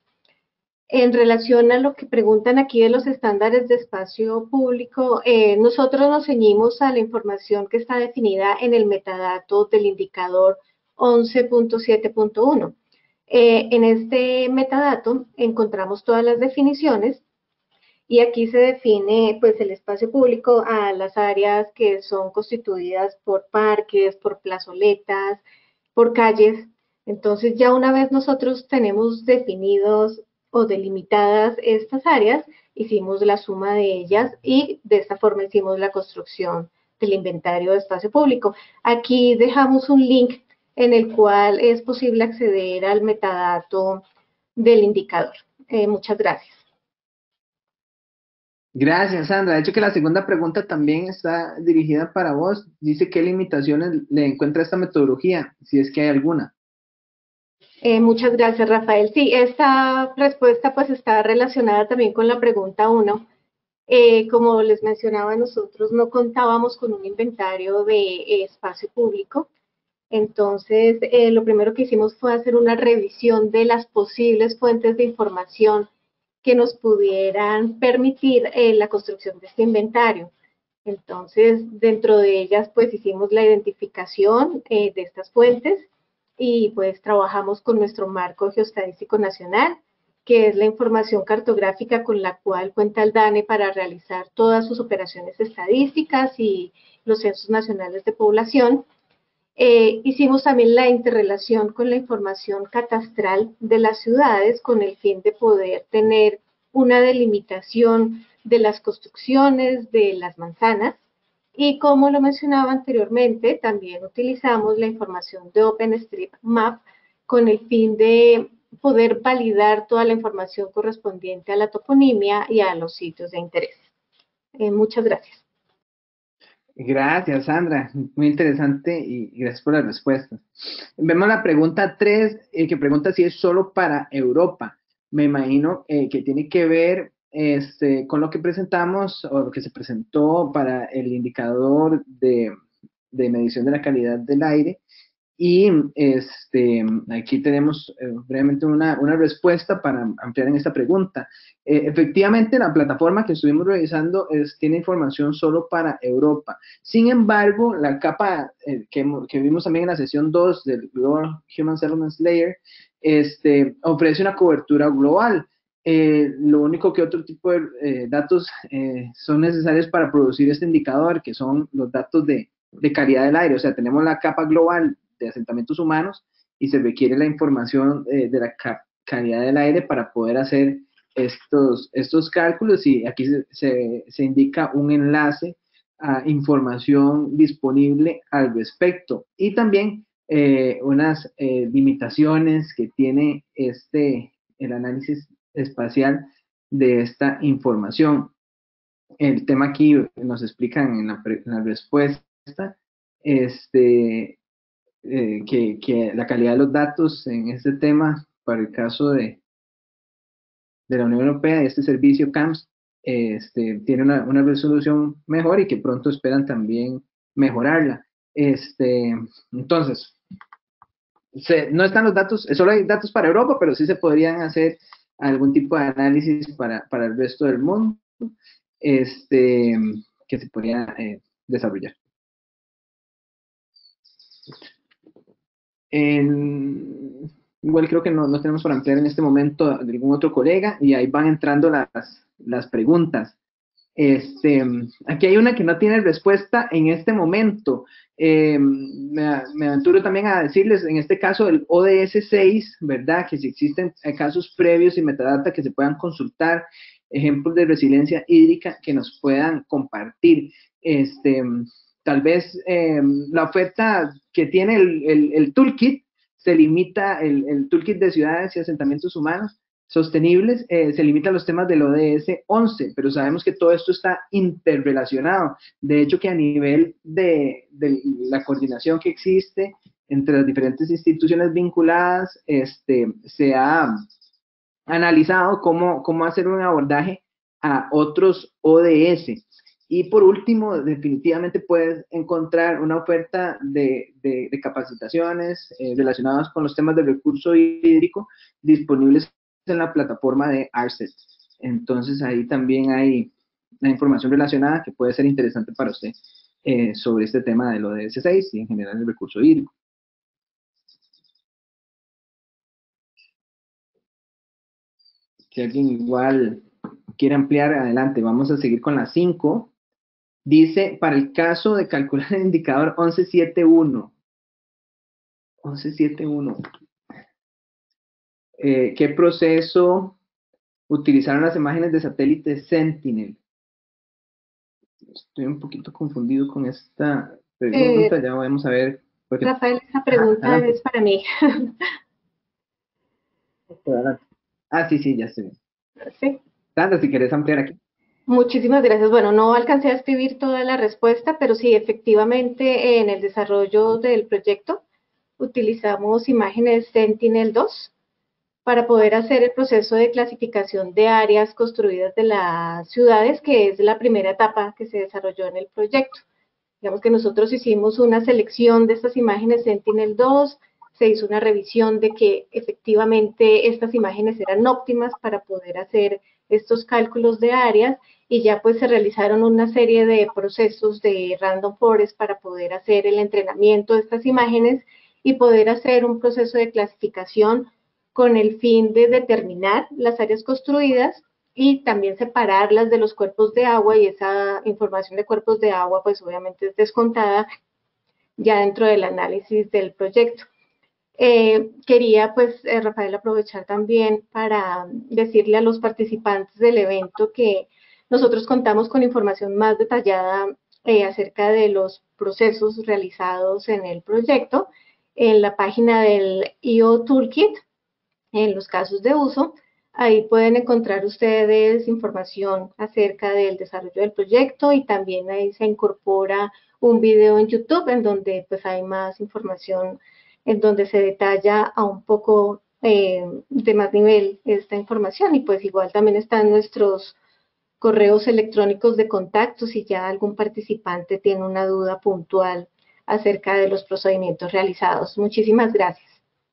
Speaker 3: En relación a lo que preguntan aquí de los estándares de espacio público, eh, nosotros nos ceñimos a la información que está definida en el metadato del indicador once punto siete punto uno. Eh, en este metadato encontramos todas las definiciones y aquí se define pues el espacio público a las áreas que son constituidas por parques, por plazoletas, por calles. Entonces ya una vez nosotros tenemos definidos o delimitadas estas áreas, hicimos la suma de ellas y de esta forma hicimos la construcción del inventario de espacio público. Aquí dejamos un link en el cual es posible acceder al metadato del indicador. Eh, muchas gracias.
Speaker 1: Gracias, Sandra. De hecho, que la segunda pregunta también está dirigida para vos. Dice qué limitaciones le encuentra esta metodología, si es que hay alguna.
Speaker 3: Eh, muchas gracias, Rafael. Sí, esta respuesta pues está relacionada también con la pregunta uno. Eh, como les mencionaba, nosotros no contábamos con un inventario de eh, espacio público. Entonces, eh, lo primero que hicimos fue hacer una revisión de las posibles fuentes de información que nos pudieran permitir eh, la construcción de este inventario. Entonces, dentro de ellas, pues hicimos la identificación eh, de estas fuentes y pues trabajamos con nuestro marco geostadístico nacional, que es la información cartográfica con la cual cuenta el DANE para realizar todas sus operaciones estadísticas y los censos nacionales de población. Eh, hicimos también la interrelación con la información catastral de las ciudades con el fin de poder tener una delimitación de las construcciones, de las manzanas, y como lo mencionaba anteriormente, también utilizamos la información de OpenStreetMap con el fin de poder validar toda la información correspondiente a la toponimia y a los sitios de interés. Eh, muchas gracias.
Speaker 1: Gracias, Sandra. Muy interesante y gracias por las respuestas. Vemos la pregunta tres, eh, que pregunta si es solo para Europa. Me imagino eh, que tiene que ver este, con lo que presentamos o lo que se presentó para el indicador de, de medición de la calidad del aire. Y este, aquí tenemos eh, brevemente una, una respuesta para ampliar en esta pregunta. Eh, efectivamente, la plataforma que estuvimos revisando es, tiene información solo para Europa. Sin embargo, la capa eh, que, que vimos también en la sesión dos del Global Human Settlements Layer este, ofrece una cobertura global. Eh, lo único que otro tipo de eh, datos eh, son necesarios para producir este indicador, que son los datos de, de calidad del aire. O sea, tenemos la capa global de asentamientos humanos y se requiere la información eh, de la ca calidad del aire para poder hacer estos, estos cálculos y aquí se, se, se indica un enlace a información disponible al respecto y también eh, unas eh, limitaciones que tiene este, el análisis espacial de esta información. El tema aquí nos explican en la, en la respuesta este, eh, que, que la calidad de los datos en este tema, para el caso de, de la Unión Europea, este servicio C A M S, este, tiene una, una resolución mejor y que pronto esperan también mejorarla. Este, entonces, se, no están los datos, solo hay datos para Europa, pero sí se podrían hacer algún tipo de análisis para, para el resto del mundo, este, que se podría eh, desarrollar. En, igual creo que no, no tenemos para ampliar en este momento de algún otro colega, y ahí van entrando las, las preguntas. Este, aquí hay una que no tiene respuesta en este momento. Eh, me, me aventuro también a decirles, en este caso, el O D S seis, ¿verdad? Que si existen casos previos y metadata que se puedan consultar, ejemplos de resiliencia hídrica que nos puedan compartir. Este, tal vez eh, la oferta que tiene el, el, el toolkit se limita, el, el toolkit de ciudades y asentamientos humanos sostenibles, eh, se limita a los temas del O D S once, pero sabemos que todo esto está interrelacionado. De hecho, que a nivel de, de la coordinación que existe entre las diferentes instituciones vinculadas, este, se ha analizado cómo, cómo hacer un abordaje a otros O D S. Y por último, definitivamente puedes encontrar una oferta de, de, de capacitaciones eh, relacionadas con los temas del recurso hídrico disponibles en la plataforma de ARCET. Entonces ahí también hay la información relacionada que puede ser interesante para usted eh, sobre este tema del O D S seis y en general el recurso hídrico. Si alguien igual quiere ampliar, adelante. Vamos a seguir con las cinco. Dice, para el caso de calcular el indicador once setenta y uno. once setenta y uno. Eh, ¿Qué proceso utilizaron las imágenes de satélite Sentinel? Estoy un poquito confundido con esta pregunta, eh, ya vamos a ver. Porque...
Speaker 3: Rafael, esa pregunta ah, es para mí.
Speaker 1: Ah, sí, sí, ya estoy.
Speaker 3: Sí.
Speaker 1: Sandra, si quieres ampliar aquí.
Speaker 3: Muchísimas gracias. Bueno, no alcancé a escribir toda la respuesta, pero sí, efectivamente, en el desarrollo del proyecto utilizamos imágenes Sentinel dos para poder hacer el proceso de clasificación de áreas construidas de las ciudades, que es la primera etapa que se desarrolló en el proyecto. Digamos que nosotros hicimos una selección de estas imágenes Sentinel dos, se hizo una revisión de que efectivamente estas imágenes eran óptimas para poder hacer estos cálculos de áreas, y ya pues se realizaron una serie de procesos de Random Forest para poder hacer el entrenamiento de estas imágenes y poder hacer un proceso de clasificación con el fin de determinar las áreas construidas y también separarlas de los cuerpos de agua, y esa información de cuerpos de agua pues obviamente es descontada ya dentro del análisis del proyecto. Eh, quería pues eh, Rafael aprovechar también para decirle a los participantes del evento que nosotros contamos con información más detallada eh, acerca de los procesos realizados en el proyecto en la página del E O Toolkit, en los casos de uso. Ahí pueden encontrar ustedes información acerca del desarrollo del proyecto, y también ahí se incorpora un video en YouTube en donde pues hay más información, en donde se detalla a un poco eh, de más nivel esta información, y pues igual también están nuestros correos electrónicos de contacto si ya algún participante tiene una duda puntual acerca de los procedimientos realizados. Muchísimas gracias.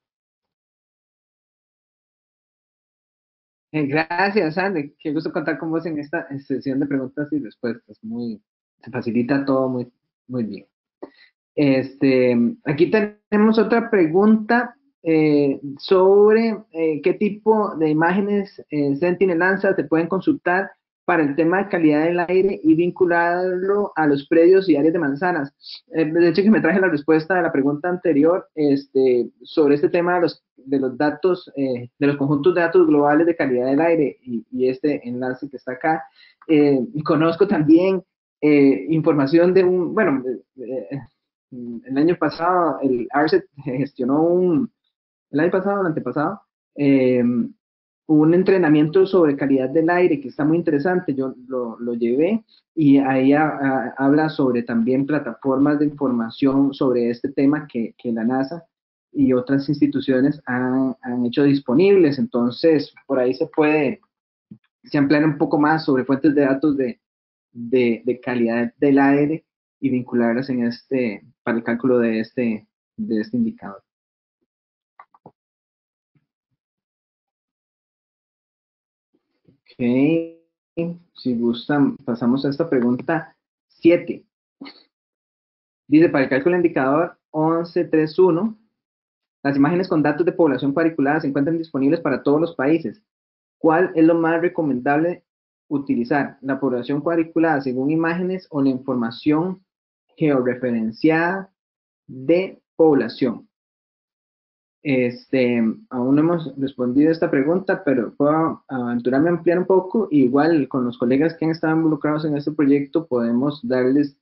Speaker 1: Gracias, Andy. Qué gusto contar con vos en esta sesión de preguntas y respuestas. Muy, se facilita todo muy, muy bien. Este, aquí tenemos otra pregunta eh, sobre eh, qué tipo de imágenes eh, Sentinel lanza se pueden consultar para el tema de calidad del aire y vincularlo a los predios y áreas de manzanas. Eh, de hecho, que me traje la respuesta de la pregunta anterior este, sobre este tema de los, de los datos, eh, de los conjuntos de datos globales de calidad del aire y, y este enlace que está acá. Eh, conozco también eh, información de un, bueno, eh, el año pasado el ARCET gestionó un, el año pasado o el antepasado, eh, un entrenamiento sobre calidad del aire que está muy interesante, yo lo, lo llevé y ahí a, a, habla sobre también plataformas de información sobre este tema que, que la NASA y otras instituciones han, han hecho disponibles, entonces por ahí se puede, se ampliar un poco más sobre fuentes de datos de, de, de calidad del aire y vincularlas en este, para el cálculo de este, de este indicador. Ok, si gustan, pasamos a esta pregunta siete. Dice, para el cálculo del indicador once punto tres punto uno, las imágenes con datos de población cuadriculada se encuentran disponibles para todos los países. ¿Cuál es lo más recomendable utilizar? ¿La población cuadriculada según imágenes o la información georreferenciada de población? Este, aún no hemos respondido a esta pregunta, pero puedo aventurarme a ampliar un poco. Igual con los colegas que han estado involucrados en este proyecto podemos darles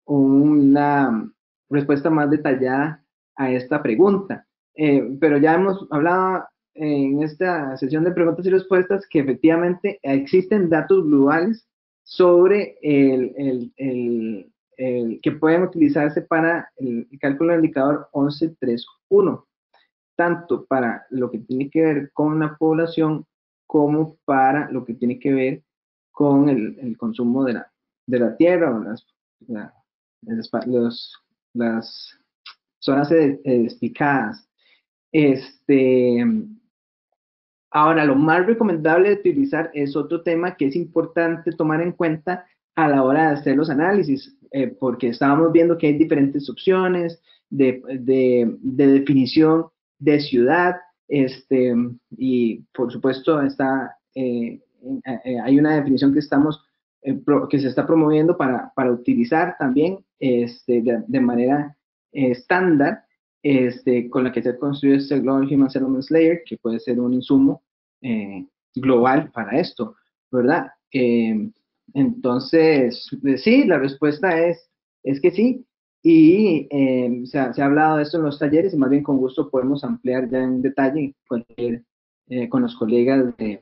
Speaker 1: una respuesta más detallada a esta pregunta. Eh, pero ya hemos hablado en esta sesión de preguntas y respuestas que efectivamente existen datos globales sobre el, el, el, el que pueden utilizarse para el cálculo del indicador once punto tres punto uno, tanto para lo que tiene que ver con la población como para lo que tiene que ver con el, el consumo de la, de la tierra o las, la, los, las zonas edificadas. Este, ahora, lo más recomendable de utilizar es otro tema que es importante tomar en cuenta a la hora de hacer los análisis, eh, porque estábamos viendo que hay diferentes opciones de, de, de definición de ciudad, este, y por supuesto está, eh, eh, hay una definición que estamos, eh, pro, que se está promoviendo para, para utilizar también este, de, de manera eh, estándar, este, con la que se ha construido este Global Human Settlements Layer, que puede ser un insumo eh, global para esto, ¿verdad? Eh, entonces, sí, la respuesta es, es que sí, y eh, se, ha, se, ha hablado de esto en los talleres y más bien con gusto podemos ampliar ya en detalle cualquier, eh, con los colegas de,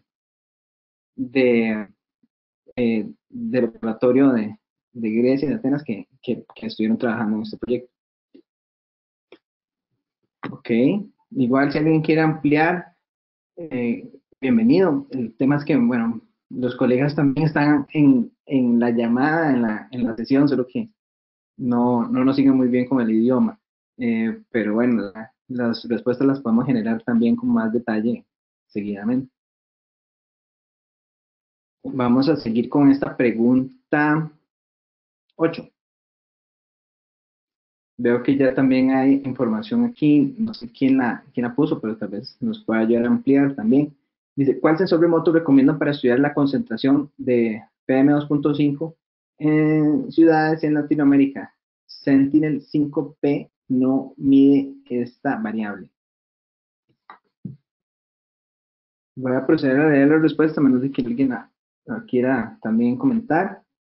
Speaker 1: de, eh, del laboratorio de, de Grecia y de Atenas que, que, que estuvieron trabajando en este proyecto. Ok, igual si alguien quiere ampliar, eh, bienvenido. El tema es que, bueno, los colegas también están en, en la llamada, en la, en la sesión, solo que no, no nos siguen muy bien con el idioma. Eh, pero bueno, la, las respuestas las podemos generar también con más detalle seguidamente. Vamos a seguir con esta pregunta ocho. Veo que ya también hay información aquí, no sé quién la, quién la puso, pero tal vez nos pueda ayudar a ampliar también. Dice, ¿cuál sensor remoto recomiendan para estudiar la concentración de P M dos punto cinco en ciudades en Latinoamérica? Sentinel cinco P no mide esta variable. Voy a proceder a leer la respuesta, a menos de que alguien la, la quiera también comentar.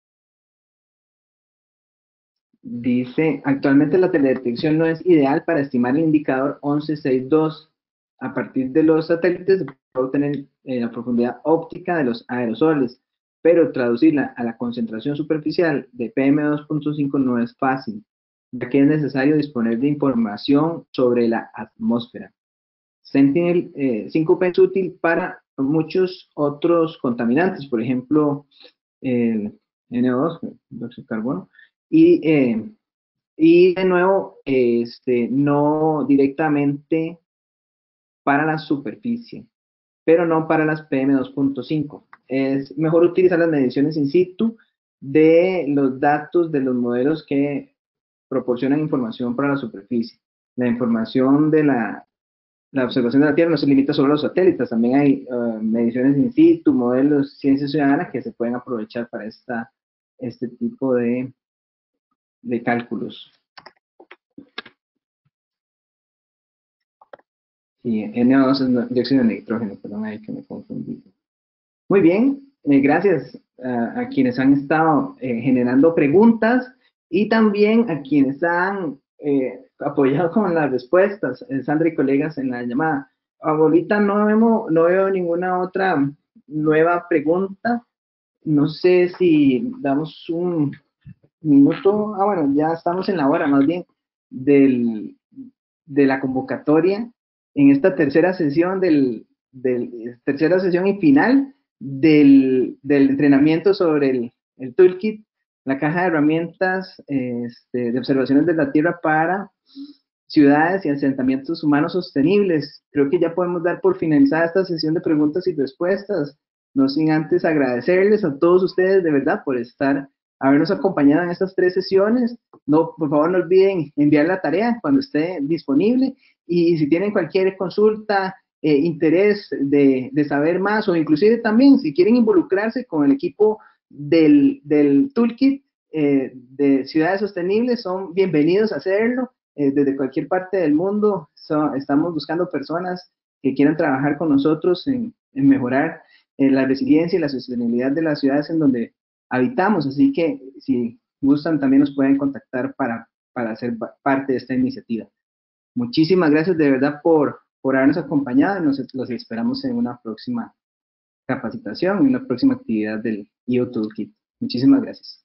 Speaker 1: Dice, actualmente la teledetección no es ideal para estimar el indicador once punto sesenta y dos. A partir de los satélites se puede obtener eh, la profundidad óptica de los aerosoles, pero traducirla a la concentración superficial de P M dos punto cinco no es fácil, ya que es necesario disponer de información sobre la atmósfera. Sentinel eh, cinco P es útil para muchos otros contaminantes, por ejemplo, el N O dos, el dióxido de carbono, y, eh, y de nuevo, este, no directamente para la superficie, pero no para las P M dos punto cinco. Es mejor utilizar las mediciones in situ de los datos de los modelos que proporcionan información para la superficie. La información de la, la observación de la Tierra no se limita solo a los satélites, también hay uh, mediciones in situ, modelos, ciencia ciudadana que se pueden aprovechar para esta, este tipo de, de cálculos. Y N O dos es dióxido de nitrógeno, perdón, ahí que me confundí. Muy bien, eh, gracias a, a quienes han estado eh, generando preguntas y también a quienes han eh, apoyado con las respuestas, eh, Sandra y colegas en la llamada. ahorita no, vemos, no veo ninguna otra nueva pregunta. No sé si damos un minuto. Ah, bueno, ya estamos en la hora más bien del, de la convocatoria en esta tercera sesión del, del tercera sesión y final del, del entrenamiento sobre el, el toolkit, la caja de herramientas este, de observaciones de la Tierra para ciudades y asentamientos humanos sostenibles. Creo que ya podemos dar por finalizada esta sesión de preguntas y respuestas, no sin antes agradecerles a todos ustedes de verdad por estar, habernos acompañado en estas tres sesiones. No, por favor no olviden enviar la tarea cuando esté disponible, y si tienen cualquier consulta, eh, interés de, de saber más, o inclusive también si quieren involucrarse con el equipo del, del Toolkit eh, de Ciudades Sostenibles, son bienvenidos a hacerlo. Eh, desde cualquier parte del mundo so, estamos buscando personas que quieran trabajar con nosotros en, en mejorar eh, la resiliencia y la sostenibilidad de las ciudades en donde habitamos, así que si gustan también nos pueden contactar para, para ser parte de esta iniciativa. Muchísimas gracias de verdad por, por habernos acompañado, y nos los esperamos en una próxima capacitación, en una próxima actividad del E O Toolkit. Muchísimas gracias.